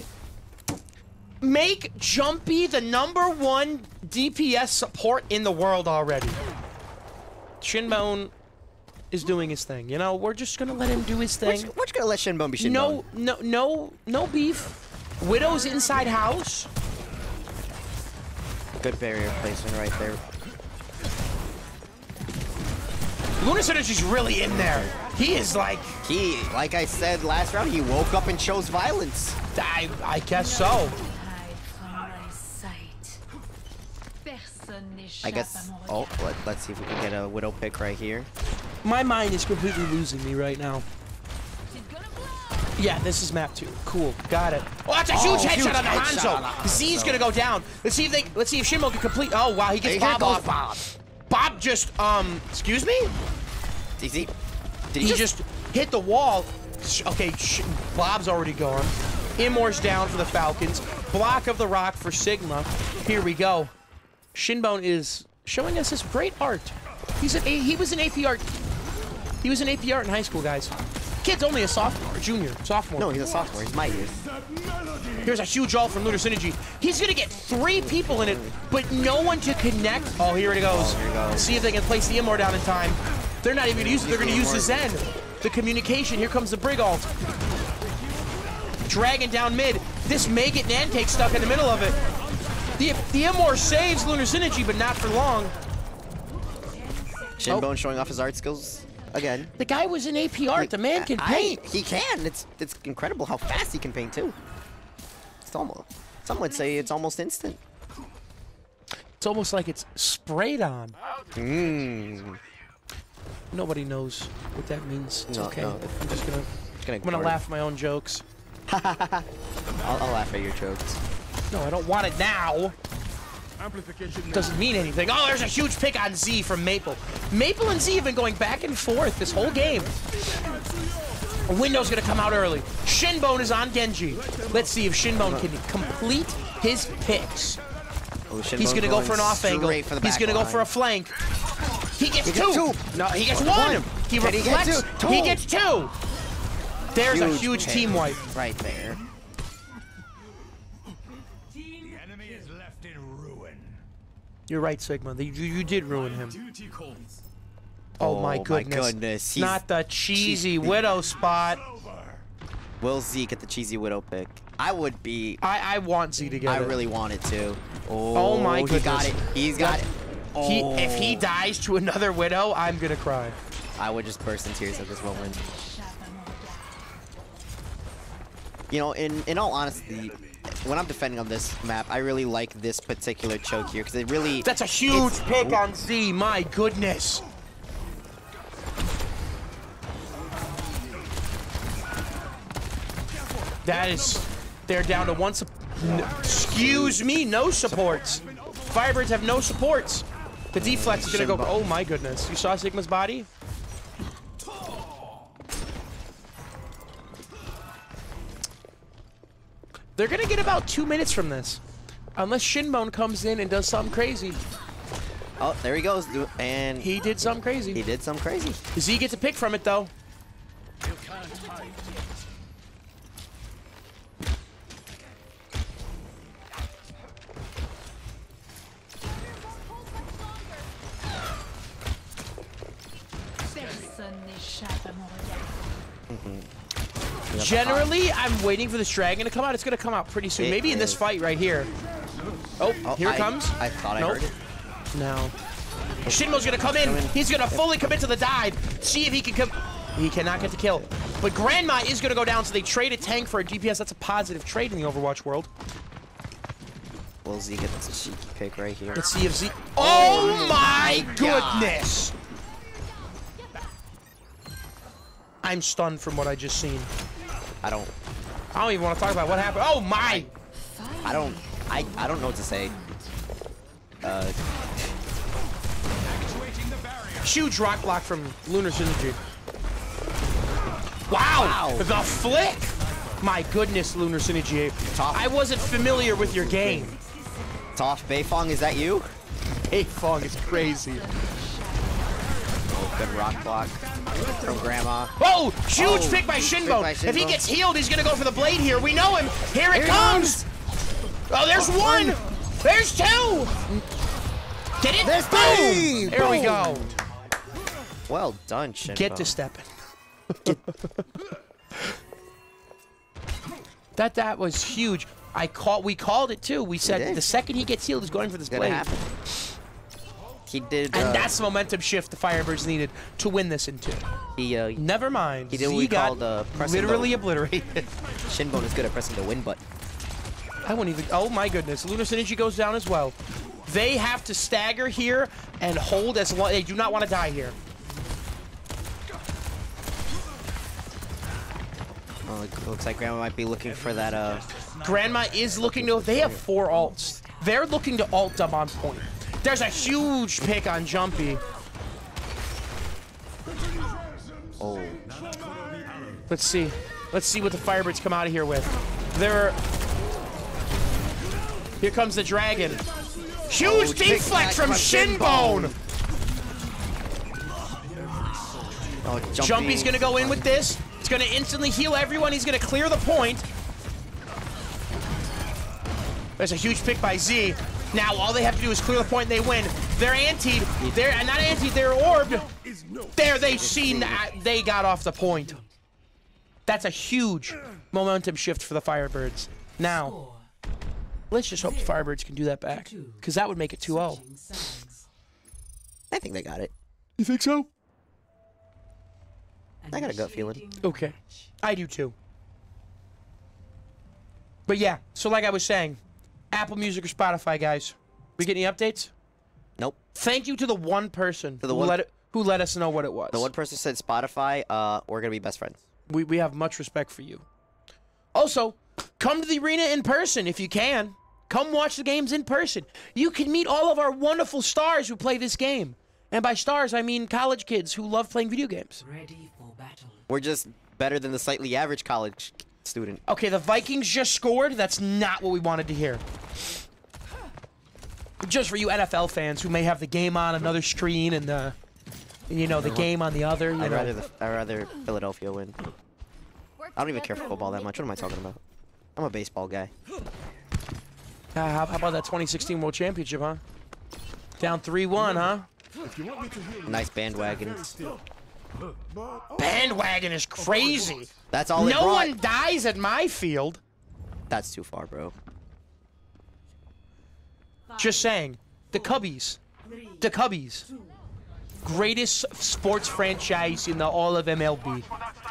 Make Jumpy the #1 DPS support in the world already. Shinbone is doing his thing. You know, we're just gonna let him do his thing. We're just gonna let Shinbone be Shinbone. No beef. Widow's inside house. Good barrier placement right there. Lunar Synergy's really in there. He is like... Like I said last round, he woke up and chose violence. I guess so. I guess... Oh, let's see if we can get a Widow pick right here. My mind is completely losing me right now. Yeah, this is map 2. Cool, got it. Oh, that's a huge headshot on the Hanzo. Z's gonna go down. Let's see if Shinbone can complete. Oh wow, he gets Bob off. Bob just excuse me? Did he just hit the wall? Okay, Bob's already gone. Immor's down for the Falcons. Block of the rock for Sigma. Here we go. Shinbone is showing us his great art. He was an AP art. He was an AP art in high school, guys. Kid's only a sophomore, sophomore. No, he's a sophomore. He's my year. Here's a huge ult from Lunar Synergy. He's gonna get 3 people in it, but no one to connect. Oh, here it goes. Let's see if they can place the Immor down in time. They're not even gonna use it. They're gonna use the Zen. The communication. Here comes the Brig ult. Dragon down mid. This may get Nancake stuck in the middle of it. The Immor saves Lunar Synergy, but not for long. Shinbone showing off his art skills. Again. The guy was in AP art. The man can paint. He can. It's incredible how fast he can paint too. It's almost. Some would say it's almost instant. It's almost like it's sprayed on. Nobody knows what that means. It's okay. No, I'm just gonna laugh at my own jokes. I'll laugh at your jokes. No, I don't want it now. Doesn't mean anything. Oh, there's a huge pick on Z from Maple. Maple and Z have been going back and forth this whole game. Window's gonna come out early. Shinbone is on Genji. Let's see if Shinbone can complete his picks. Oh, he's gonna go for an off angle. He's gonna go for a flank. He gets two. No, he gets one. He reflects. He gets 2. There's a huge team wipe right there. You're right, Sigma. You did ruin him. Oh my goodness. Not the cheesy Widow spot. Will Z get the cheesy Widow pick? I would be. I want Z to get it. I really want it to. Oh my goodness. He got it. He's got it. Oh. If he dies to another Widow, I'm gonna cry. I would just burst in tears at this moment. You know, in all honesty, when I'm defending on this map, I really like this particular choke here because it really... That's a huge pick on Z, my goodness. That is... They're down to 1 excuse me, no supports. Firebirds have no supports. The deflex is gonna go... Oh my goodness. You saw Sigma's body? They're gonna get about 2 minutes from this. Unless Shinbone comes in and does something crazy. Oh, there he goes. And he did something crazy. He did something crazy. Z gets a pick from it, though. Generally, I'm waiting for this dragon to come out. It's going to come out pretty soon. Maybe in this fight right here. Oh, here it comes. I thought I heard it. No. Shinbone's going to come in. He's going to fully commit to the dive. See if he can come. He cannot get the kill. But Grandma is going to go down, so they trade a tank for a DPS. That's a positive trade in the Overwatch world. Will Z get this cheeky pick right here? Let's see if Z... Oh my goodness! I'm stunned from what I just seen. I don't even want to talk about what happened. Oh my! I don't know what to say. Huge rock block from Lunar Synergy. Wow! The flick! My goodness, Lunar Synergy. I wasn't familiar with your game. Toph Beifong, is that you? Beifong is crazy. Oh, good rock block from Grandma. Oh, huge pick by Shinbone. If he gets healed, he's gonna go for the blade here. We know him. Here it comes. Oh, there's one. There's 2. Get it? There's 3. There we go. Well done, Shinbo. Get to stepping. That was huge. We called it too. We said the second he gets healed, he's going for this blade. Happen. He did. And that's the momentum shift the Firebirds needed to win this in 2. He never mind. He did what we called literally obliterated. Shinbone is good at pressing the win button. I won't even. Oh my goodness. Lunar Synergy goes down as well. They have to stagger here and hold as long. They do not want to die here. Oh, it looks like Grandma might be looking for that. Grandma is looking to. They have 4 ults. They're looking to ult up on point. There's a huge pick on Jumpy. Oh. Let's see. Let's see what the Firebirds come out of here with. Here comes the dragon. Huge deflect from Shinbone. Oh, Jumpy's gonna go in with this. It's gonna instantly heal everyone. He's gonna clear the point. There's a huge pick by Z. Now all they have to do is clear the point and they win. They're antied. They're not antied, they're orbed. There, they got off the point. That's a huge momentum shift for the Firebirds. Now, let's just hope the Firebirds can do that back, because that would make it 2-0. I think they got it. You think so? I got a gut feeling. Okay. I do too. But yeah, so like I was saying, Apple Music or Spotify, guys. We get any updates? Nope. Thank you to the one person who let us know what it was. The one person said Spotify, we're going to be best friends. We have much respect for you. Also, come to the arena in person if you can. Come watch the games in person. You can meet all of our wonderful stars who play this game. And by stars, I mean college kids who love playing video games. Ready for battle. We're just better than the slightly average college student. Okay, the Vikings just scored. That's not what we wanted to hear. Just for you NFL fans who may have the game on another screen and the game on the other. I'd rather Philadelphia win. I don't even care for football that much. What am I talking about? I'm a baseball guy. How about that 2016 World Championship, huh? Down 3-1, huh? Nice bandwagon. Bandwagon is crazy. That's all. No one dies at my field. That's too far, bro. Just saying. The Cubbies. The Cubbies. Greatest sports franchise in all of MLB.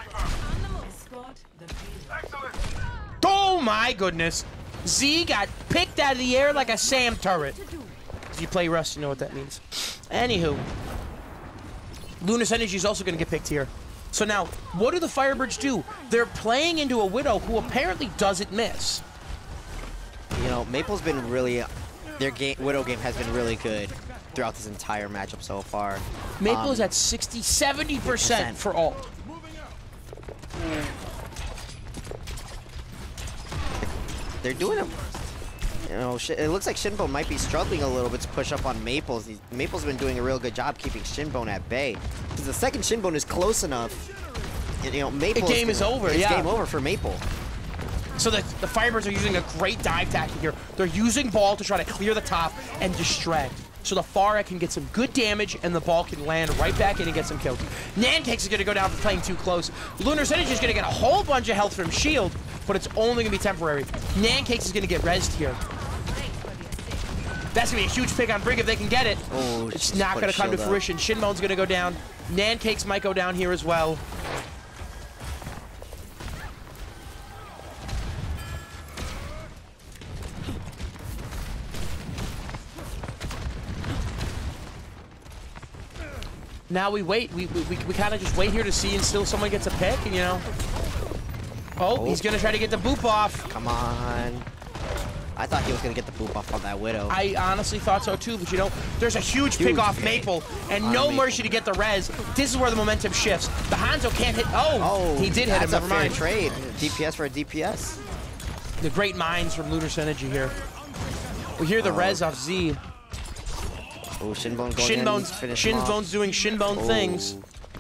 Oh my goodness. Z got picked out of the air like a SAM turret. If you play Rust, you know what that means. Anywho. Lunar Synergy is also going to get picked here. So now, what do the Firebirds do? They're playing into a Widow who apparently doesn't miss. You know, Maple's been really... Their Widow game has been really good throughout this entire matchup so far. Maple is at 60, 70% for ult. They're doing it. You know, it looks like Shinbone might be struggling a little bit to push up on Maples. Maple's been doing a real good job keeping Shinbone at bay. Because the second Shinbone is close enough, you know, Maple. The game is over. It's game over for Maple. So the Firebirds are using a great dive tactic here. They're using ball to try to clear the top and distract. So the Pharah can get some good damage and the ball can land right back in and get some kills. Nancakes is going to go down for playing too close. Lunar Synergy is going to get a whole bunch of health from Shield, but it's only going to be temporary. Nancakes is going to get rezzed here. That's going to be a huge pick on Brig if they can get it. Oh, it's not going to come to fruition. Shinbone's going to go down. Nancakes might go down here as well. Now we wait. We kind of just wait here to see until someone gets a pick, and you know. Oh, he's gonna try to get the boop off. Come on. I thought he was gonna get the boop off on that Widow. I honestly thought so too, but you know, there's a huge pick off Maple, and no mercy to get the res. This is where the momentum shifts. The Hanzo can't hit. Oh, he did hit him. Never mind. Trade. DPS for a DPS. The great minds from Lunar Synergy here. We hear the res off Z. Oh, Shinbone going Shinbone's doing Shinbone things.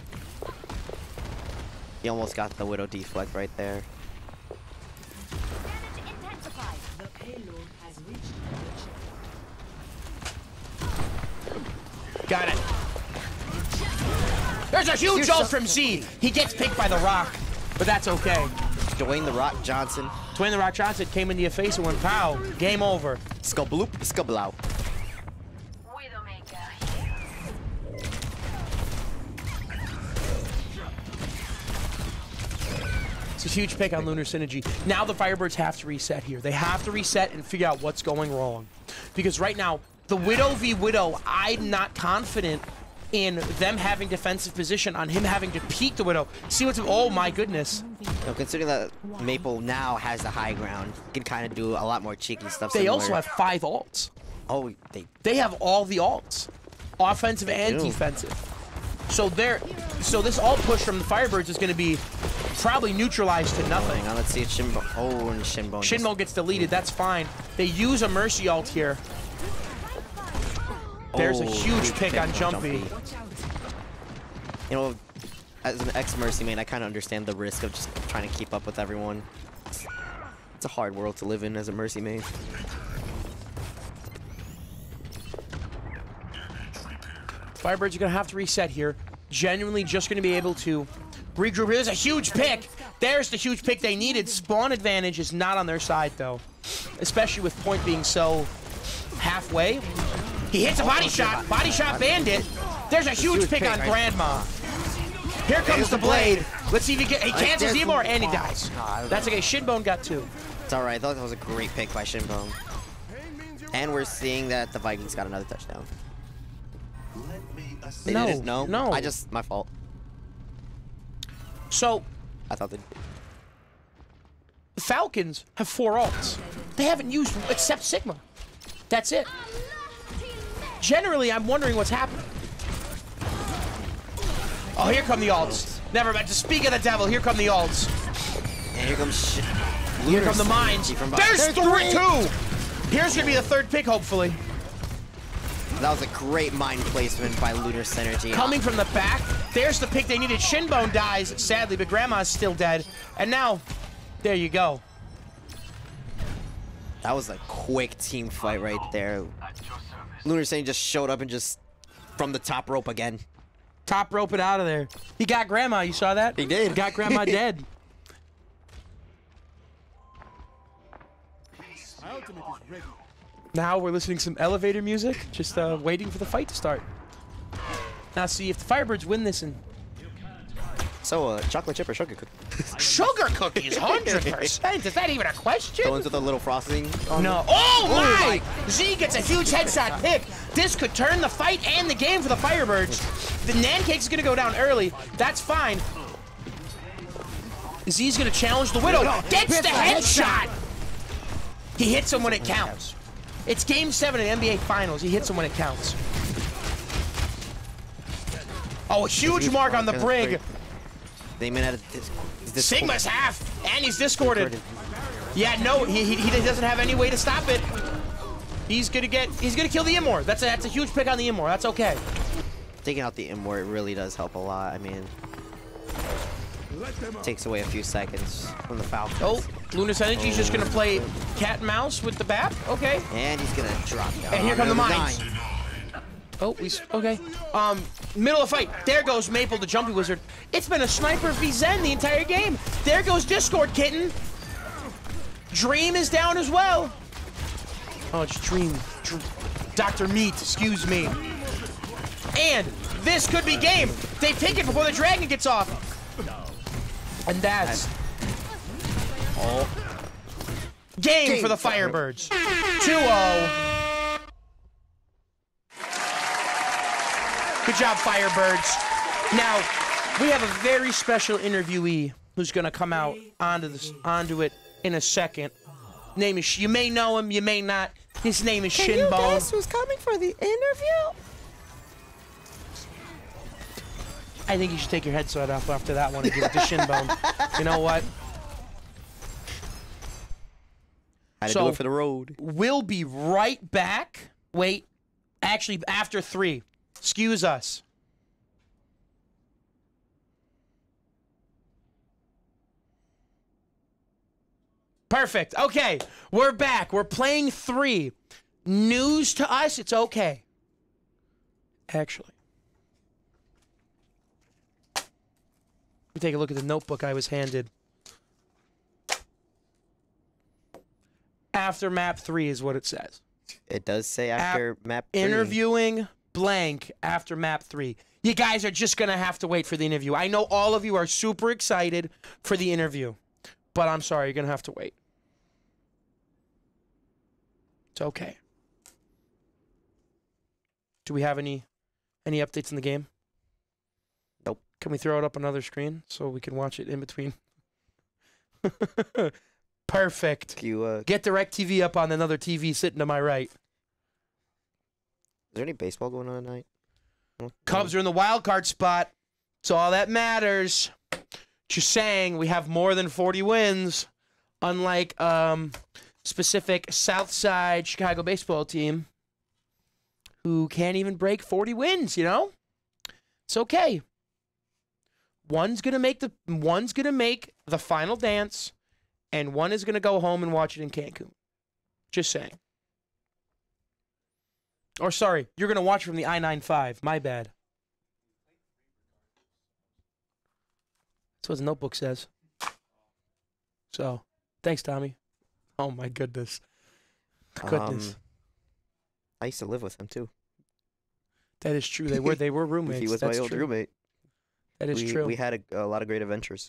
He almost got the Widow deflect right there. Got it. There's a huge ult from Z. He gets picked by the Rock, but that's okay. Dwayne The Rock Johnson. Dwayne The Rock Johnson came into your face and went pow. Game over. Skabloop, skablow. It's a huge pick on Lunar Synergy. Now the Firebirds have to reset here. They have to reset and figure out what's going wrong. Because right now, the Widow v Widow, I'm not confident in them having defensive position on him having to peek the Widow. See what's... Oh my goodness. Considering that Maple now has the high ground, he can kind of do a lot more cheeky stuff. They similar. also have 5 ults. Oh, They have all the ults. Offensive and defensive. So this ult push from the Firebirds is going to be probably neutralized to nothing. Now let's see if Shinbone. Oh, and Shinbone. Shinbone gets deleted. That's fine. They use a Mercy ult here. There's a huge pick on Jumpy. You know, as an ex-Mercy main, I kind of understand the risk of just trying to keep up with everyone. It's a hard world to live in as a Mercy main. Firebirds are going to have to reset here. Genuinely just going to be able to regroup. There's a huge pick. There's the huge pick they needed. Spawn advantage is not on their side, though. Especially with point being so halfway. He hits a body shot. Body shot Bandit. There's a huge pick on Grandma. Here comes the blade. Let's see if he cancels Emor and he dies. That's okay. Shinbone got 2. It's all right. I thought that was a great pick by Shinbone. And we're seeing that the Vikings got another touchdown. They didn't? No. My fault. So, I thought they... The Falcons have 4 ults. They haven't used except Sigma. That's it. Generally, I'm wondering what's happening. Oh, here come the ults. Never mind. To speak of the devil, here come the ults. And here comes Here come the mines. There's 2. Here's gonna be the 3rd pick, hopefully. That was a great mine placement by Lunar Synergy. Coming from the back, there's the pick they needed. Shinbone dies, sadly, but Grandma's still dead. And now, there you go. That was a quick team fight right there. Lunar Synergy just showed up and just from the top rope again. Top rope it out of there. He got Grandma, you saw that? He did. Got Grandma dead. Now we're listening to some elevator music, just waiting for the fight to start. Now see if the Firebirds win this and... So, chocolate chip or sugar cookie? Sugar cookies, 100%. Is that even a question? The ones with a little frosting on No. them? Oh my! Z gets a huge headshot pick. This could turn the fight and the game for the Firebirds. The Nancake's gonna go down early. That's fine. Z's gonna challenge the Widow. Gets the headshot! He hits him when it counts. It's Game 7 in NBA Finals. He hits him when it counts. Oh, a huge mark on the Brig. They may have Sigma's half, and he's discorded. Yeah, no, he doesn't have any way to stop it. He's gonna kill the Immor. That's a huge pick on the Immor. That's okay. Taking out the Immor, it really does help a lot. I mean, takes away a few seconds from the Falcons. Oh, Lunar Synergy's just gonna play cat and mouse with the BAP. Okay. And he's gonna drop down. And here come the mines. Oh, okay. Middle of fight. There goes Maple, the Jumpy Wizard. It's been a sniper v Zen the entire game. There goes Discord Kitten. Dream is down as well. Oh, it's Dream. Dr. Meat, excuse me. And this could be game. They take it before the dragon gets off. And that's game for the Firebirds. 2-0. Good job, Firebirds. Now, we have a very special interviewee who's going to come out onto it in a second. Name is, you may know him, you may not. His name is Shinbone. Can you guess who's coming for the interview? I think you should take your headset off after that one and give it to Shinbone. You know what? Had to do it for the road. We'll be right back. Wait, actually, after 3. Excuse us. Perfect. Okay, we're back. We're playing 3. News to us, it's okay. Actually. take a look at the notebook I was handed. After map 3 is what it says. It does say after map 3. Interviewing blank after map 3. You guys are just going to have to wait for the interview. I know all of you are super excited for the interview, but I'm sorry, you're going to have to wait. It's okay. Do we have any updates in the game? Nope. Can we throw it up another screen so we can watch it in between? Perfect. You, Get DirecTV up on another TV sitting to my right. Is there any baseball going on tonight? Cubs are in the wild card spot. It's all that matters. Just saying, we have more than 40 wins, unlike specific South Side Chicago baseball team who can't even break 40 wins, you know? It's okay. One's gonna make the final dance, and one is gonna go home and watch it in Cancun. Just saying. Or sorry, you're gonna watch from the I-95. My bad. That's what the notebook says. So, thanks, Tommy. Oh my goodness. Goodness. I used to live with him too. That is true. They were roommates. He was That's my old true. roommate. That is true. We had a lot of great adventures.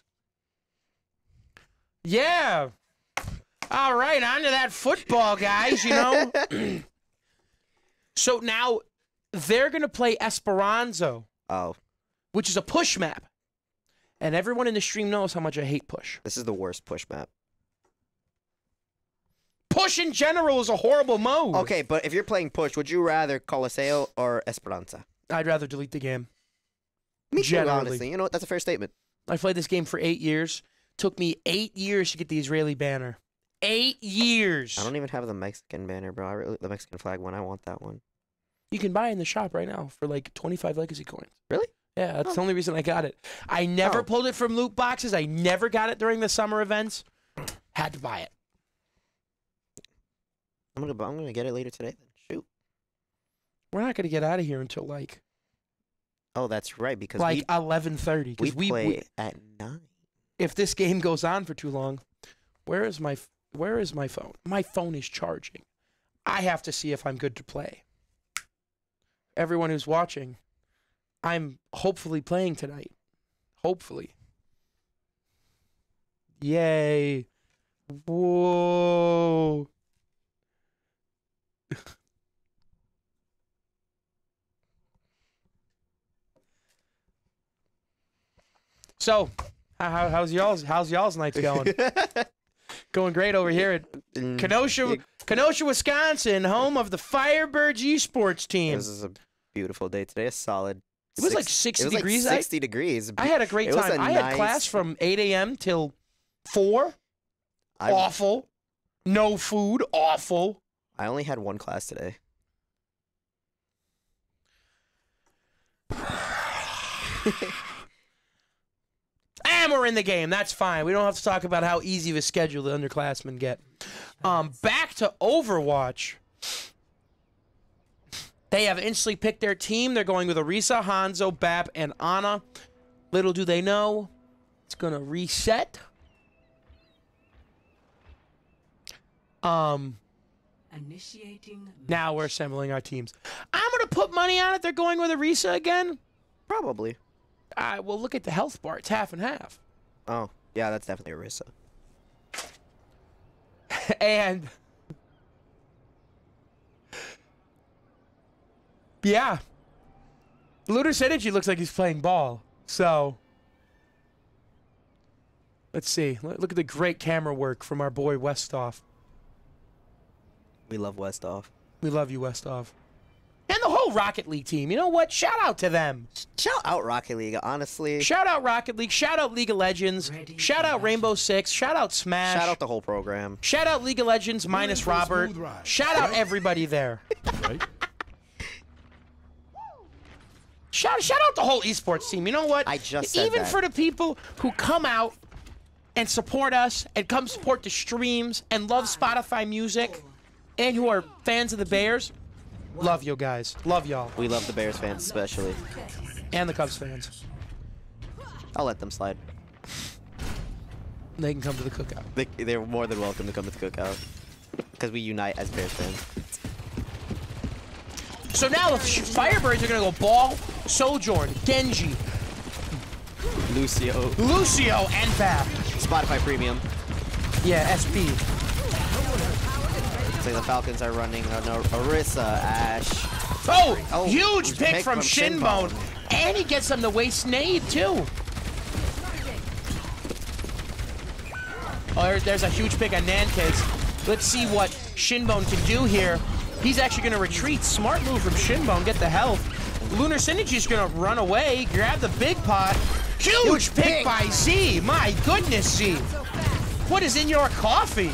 Yeah. All right, on to that football, guys, you know. So now they're going to play Esperanza, Oh, which is a push map. And everyone in the stream knows how much I hate push. this is the worst push map. Push in general is a horrible mode. Okay, but if you're playing push, would you rather Coliseo or Esperanza? I'd rather delete the game. Me too, Generally. honestly. You know what? That's a fair statement. I played this game for 8 years. Took me 8 years to get the Israeli banner. 8 years. I don't even have the Mexican banner, bro. The Mexican flag one. I want that one. You can buy it in the shop right now for like 25 legacy coins. Really? Yeah, that's the only reason I got it. I never Oh. pulled it from loot boxes. I never got it during the summer events. Had to buy it. I'm gonna get it later today. Then shoot. We're not going to get out of here until like Oh, that's right. Because 11:30. we Because play at 9. if this game goes on for too long, where is my phone? My phone is charging. I have to see if I'm good to play. Everyone who's watching, I'm hopefully playing tonight. Hopefully. Yay. Whoa. So, how's y'all's nights going? Going great over here at Kenosha, Wisconsin, home of the Firebirds esports team. This is a beautiful day today. A solid. It was like 60 degrees. Like 60 degrees. I had a great It was time. a I had nice- class from 8 a.m. till 4. Awful. No food. Awful. I only had one class today. And we're in the game. That's fine. We don't have to talk about how easy of a schedule the underclassmen get. Back to Overwatch. They have instantly picked their team. They're going with Orisa, Hanzo, Bap, and Ana. Little do they know, it's going to reset. Now we're assembling our teams. I'm going to put money on it. They're going with Orisa again. Probably. Well, look at the health bar. It's half and half. Oh, yeah, that's definitely Orisa. And yeah, Ludus Energy looks like he's playing ball. So let's see. Look at the great camera work from our boy Westoff. We love Westoff. We love you, Westoff. And the whole Rocket League team. You know what? Shout out to them. Shout out Rocket League, honestly. Shout out Rocket League. Shout out League of Legends. Shout out Rainbow Six. Shout out Smash. Shout out the whole program. Shout out League of Legends minus Robert. Shout out everybody there. Right? Shout out the whole esports team. You know what? I just said Even that. for the people who come out and support us and come support the streams and love Spotify music and who are fans of the Bears, love you guys. Love y'all. We love the Bears fans especially. And the Cubs fans. I'll let them slide. They can come to the cookout. They're more than welcome to come to the cookout. Because we unite as Bears fans. So now the Firebirds are going to go Ball, Sojourn, Genji, Lucio. and Bap. Spotify Premium. Yeah, SB. So the Falcons are running Orisa, Ashe. Oh, huge pick from Shinbone. And he gets them to waste nade, too. Oh, there's a huge pick on Nancakes. Let's see what Shinbone can do here. He's actually going to retreat. Smart move from Shinbone. Get the health. Lunar Synergy's going to run away. Grab the big pot. Huge pick by Z. My goodness, Z. What is in your coffee?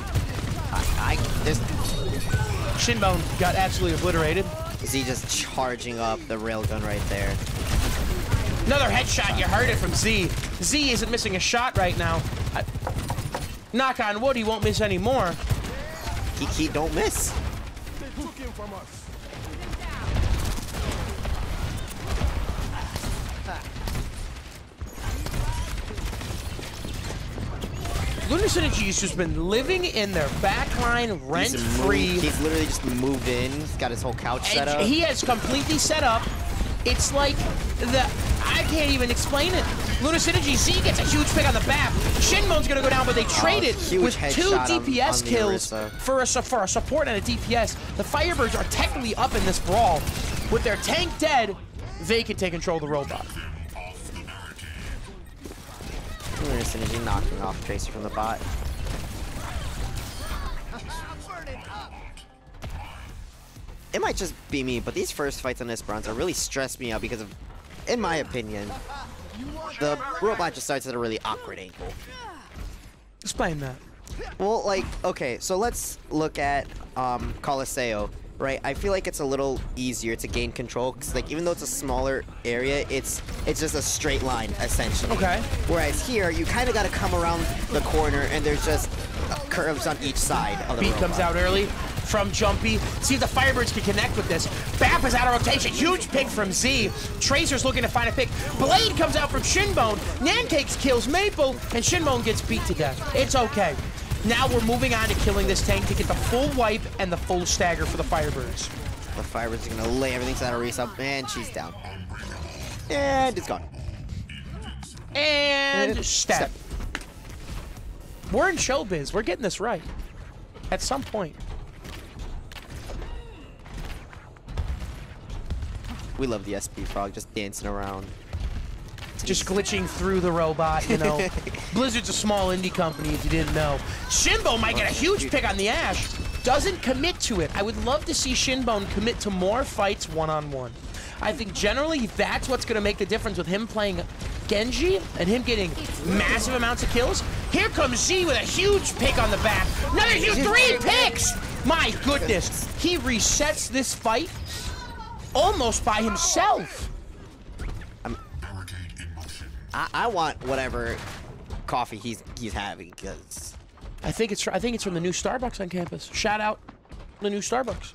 Shinbone got absolutely obliterated. Z just charging up the railgun right there. Another headshot. You heard it from Z. Z isn't missing a shot right now. Knock on wood, he won't miss any more. He don't miss. Lunar Synergy's just been living in their backline rent-free. He's literally just moved in. He's got his whole couch set up. He has completely set up. It's like I can't even explain it. Lunar Synergy Z gets a huge pick on the BAP. Shinbone's gonna go down, but they traded with 2 DPS kills for a support and a DPS. The Firebirds are technically up in this brawl. With their tank dead, they can take control of the robot. Lunar Synergy knocking off Tracer from the bot. It might just be me, but these first fights on Esperanza really stress me out because of, in my opinion, the robot just starts at a really awkward angle. Explain that. Well, like, okay, so let's look at Coliseo, right? I feel like it's a little easier to gain control because, like, even though it's a smaller area, it's just a straight line essentially. Okay. Whereas here, you kind of got to come around the corner, and there's just curves on each side of the Beat robot. comes out early from Jumpy. See if the Firebirds can connect with this. BAP is out of rotation. Huge pick from Z. Tracer's looking to find a pick. Blade comes out from Shinbone. Nancakes kills Maple, and Shinbone gets beat to death. It's okay. Now we're moving on to killing this tank to get the full wipe and the full stagger for the Firebirds. The Firebirds are going to lay everything to that Orisa, and she's down. And it's gone. And step. We're in showbiz. We're getting this right. At some point. We love the SP Frog just dancing around. Just glitching through the robot, you know. Blizzard's a small indie company, if you didn't know. Shinbone might get a huge pick on the Ashe. Doesn't commit to it. I would love to see Shinbone commit to more fights one-on-one. I think generally that's what's going to make the difference with him playing Genji and him getting massive amounts of kills. Here comes Z with a huge pick on the back. Another huge 3 picks! My goodness. He resets this fight almost by himself. I want whatever coffee he's having, because I think it's from the new Starbucks on campus. Shout out the new Starbucks.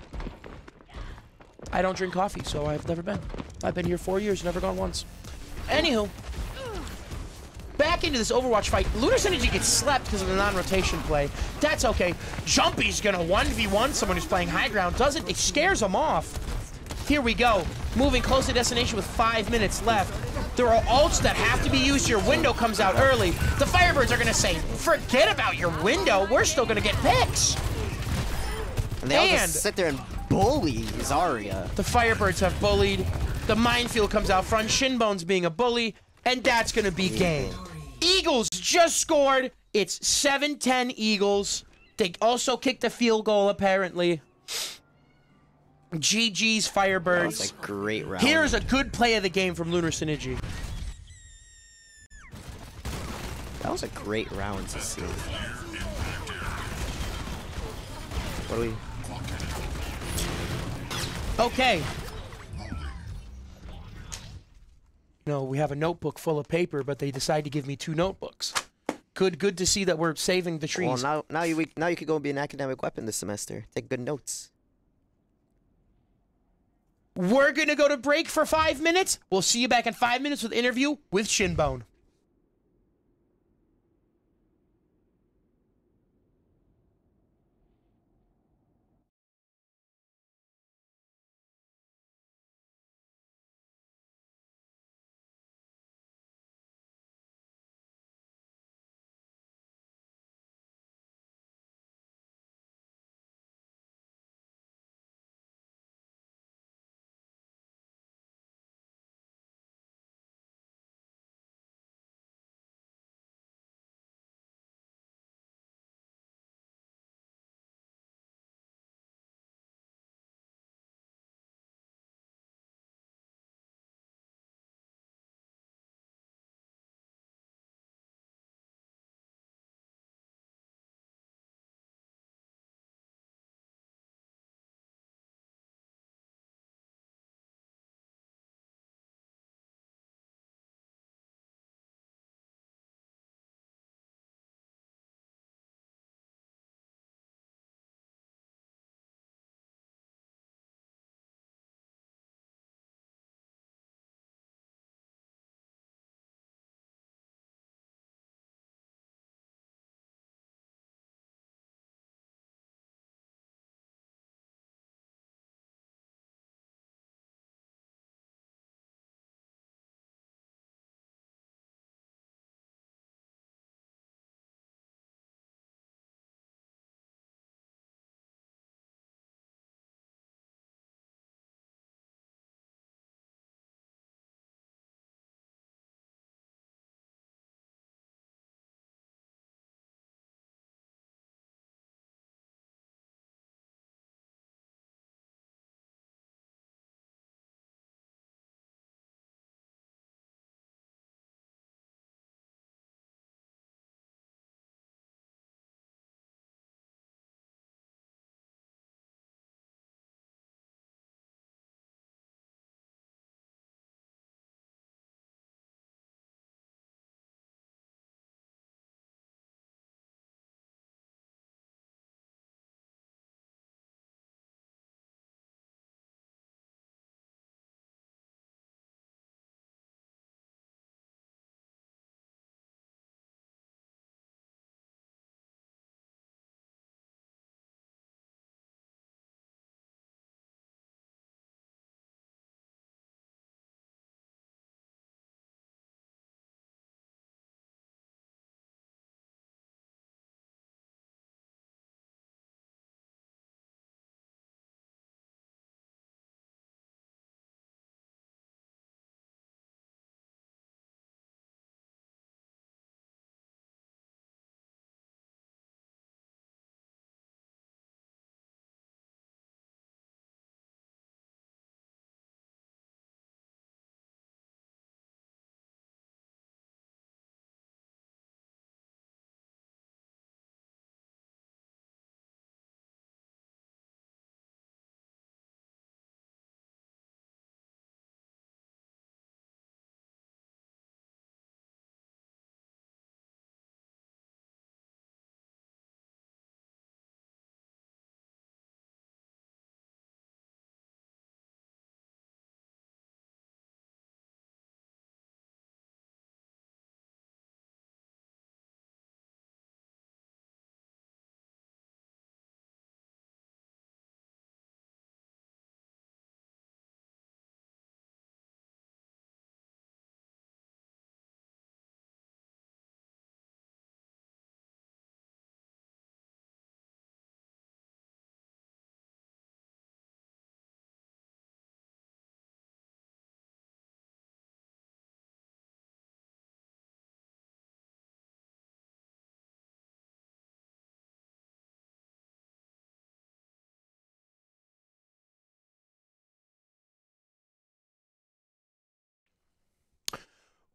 I don't drink coffee, so I've never been. I've been here 4 years, never gone once. Anywho, back into this Overwatch fight. Lunar Synergy gets slept because of the non-rotation play. That's okay. Jumpy's gonna 1v1 someone who's playing high ground. Doesn't it scares him off. Here we go. Moving close to destination with 5 minutes left. There are ults that have to be used. Your window comes out early. The Firebirds are going to say, forget about your window. We're still going to get picks. And they all just sit there and bully Zarya. The Firebirds have bullied. The minefield comes out front. Shinbone's being a bully. And that's going to be game. Eagles just scored. It's 7-10 Eagles. They also kicked a field goal, apparently. GG's Firebirds. That was a great round. Here's a good play of the game from Lunar Synergy. That was a great round to see. What do we... Okay. You know, we have a notebook full of paper, but they decide to give me 2 notebooks. Good to see that we're saving the trees. Well, now you could go and be an academic weapon this semester. Take good notes. We're going to go to break for 5 minutes. We'll see you back in 5 minutes with interview with Shinbone.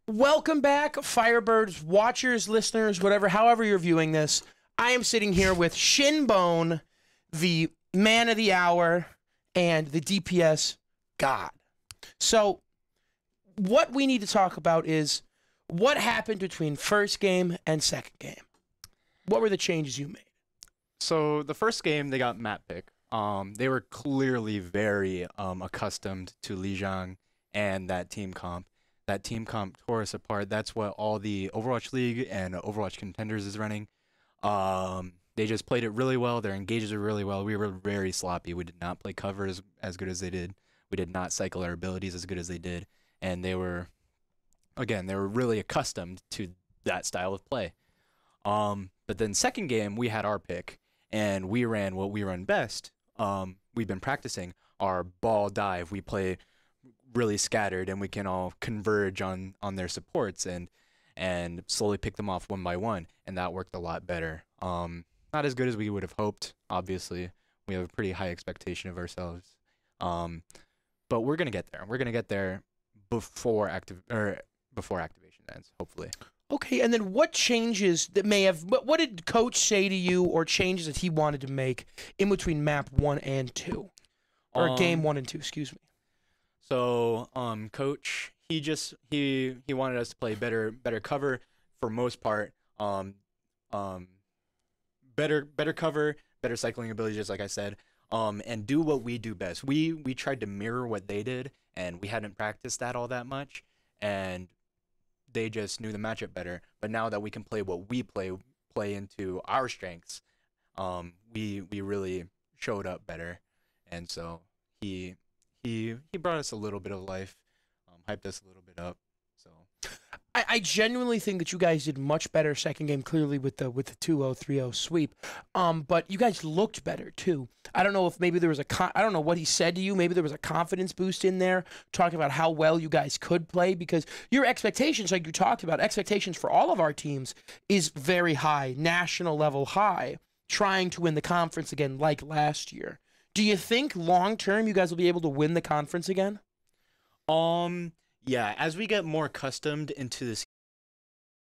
Welcome back, Firebirds, watchers, listeners, whatever, however you're viewing this. I am sitting here with Shinbone, the man of the hour, and the DPS god. So, what we need to talk about is what happened between first game and second game. What were the changes you made? So the first game, they got map pick. They were clearly very accustomed to Lijiang and that team comp. That team comp tore us apart. That's what all the Overwatch League and Overwatch Contenders is running. They just played it really well. Their engages were really well. We were very sloppy. We did not play cover as good as they did. We did not cycle our abilities as good as they did. And they were really accustomed to that style of play. But then second game, we had our pick, and we ran what we run best. We've been practicing our ball dive. We play really scattered, and we can all converge on their supports and slowly pick them off one by one, and that worked a lot better. Not as good as we would have hoped, obviously. We have a pretty high expectation of ourselves. But we're gonna get there. We're gonna get there before activation ends, hopefully. Okay, and then what changes that may have, what did Coach say to you, or changes that he wanted to make in between map 1 and 2? Or game 1 and 2, excuse me. So, Coach, he wanted us to play better cover for most part. Better cover, better cycling ability, just like I said. And do what we do best. We tried to mirror what they did, and we hadn't practiced that all that much, and they just knew the matchup better. But now that we can play what we play into our strengths, we really showed up better, and so he brought us a little bit of life, hyped us a little bit up. So I genuinely think that you guys did much better second game, clearly with the 2-0, 3-0 sweep. But you guys looked better too. I don't know if maybe there was I don't know what he said to you. Maybe there was a confidence boost in there, talking about how well you guys could play, because your expectations, like you talked about, expectations for all of our teams is very high, national level high, trying to win the conference again like last year. Do you think long term you guys will be able to win the conference again? Yeah, as we get more accustomed into this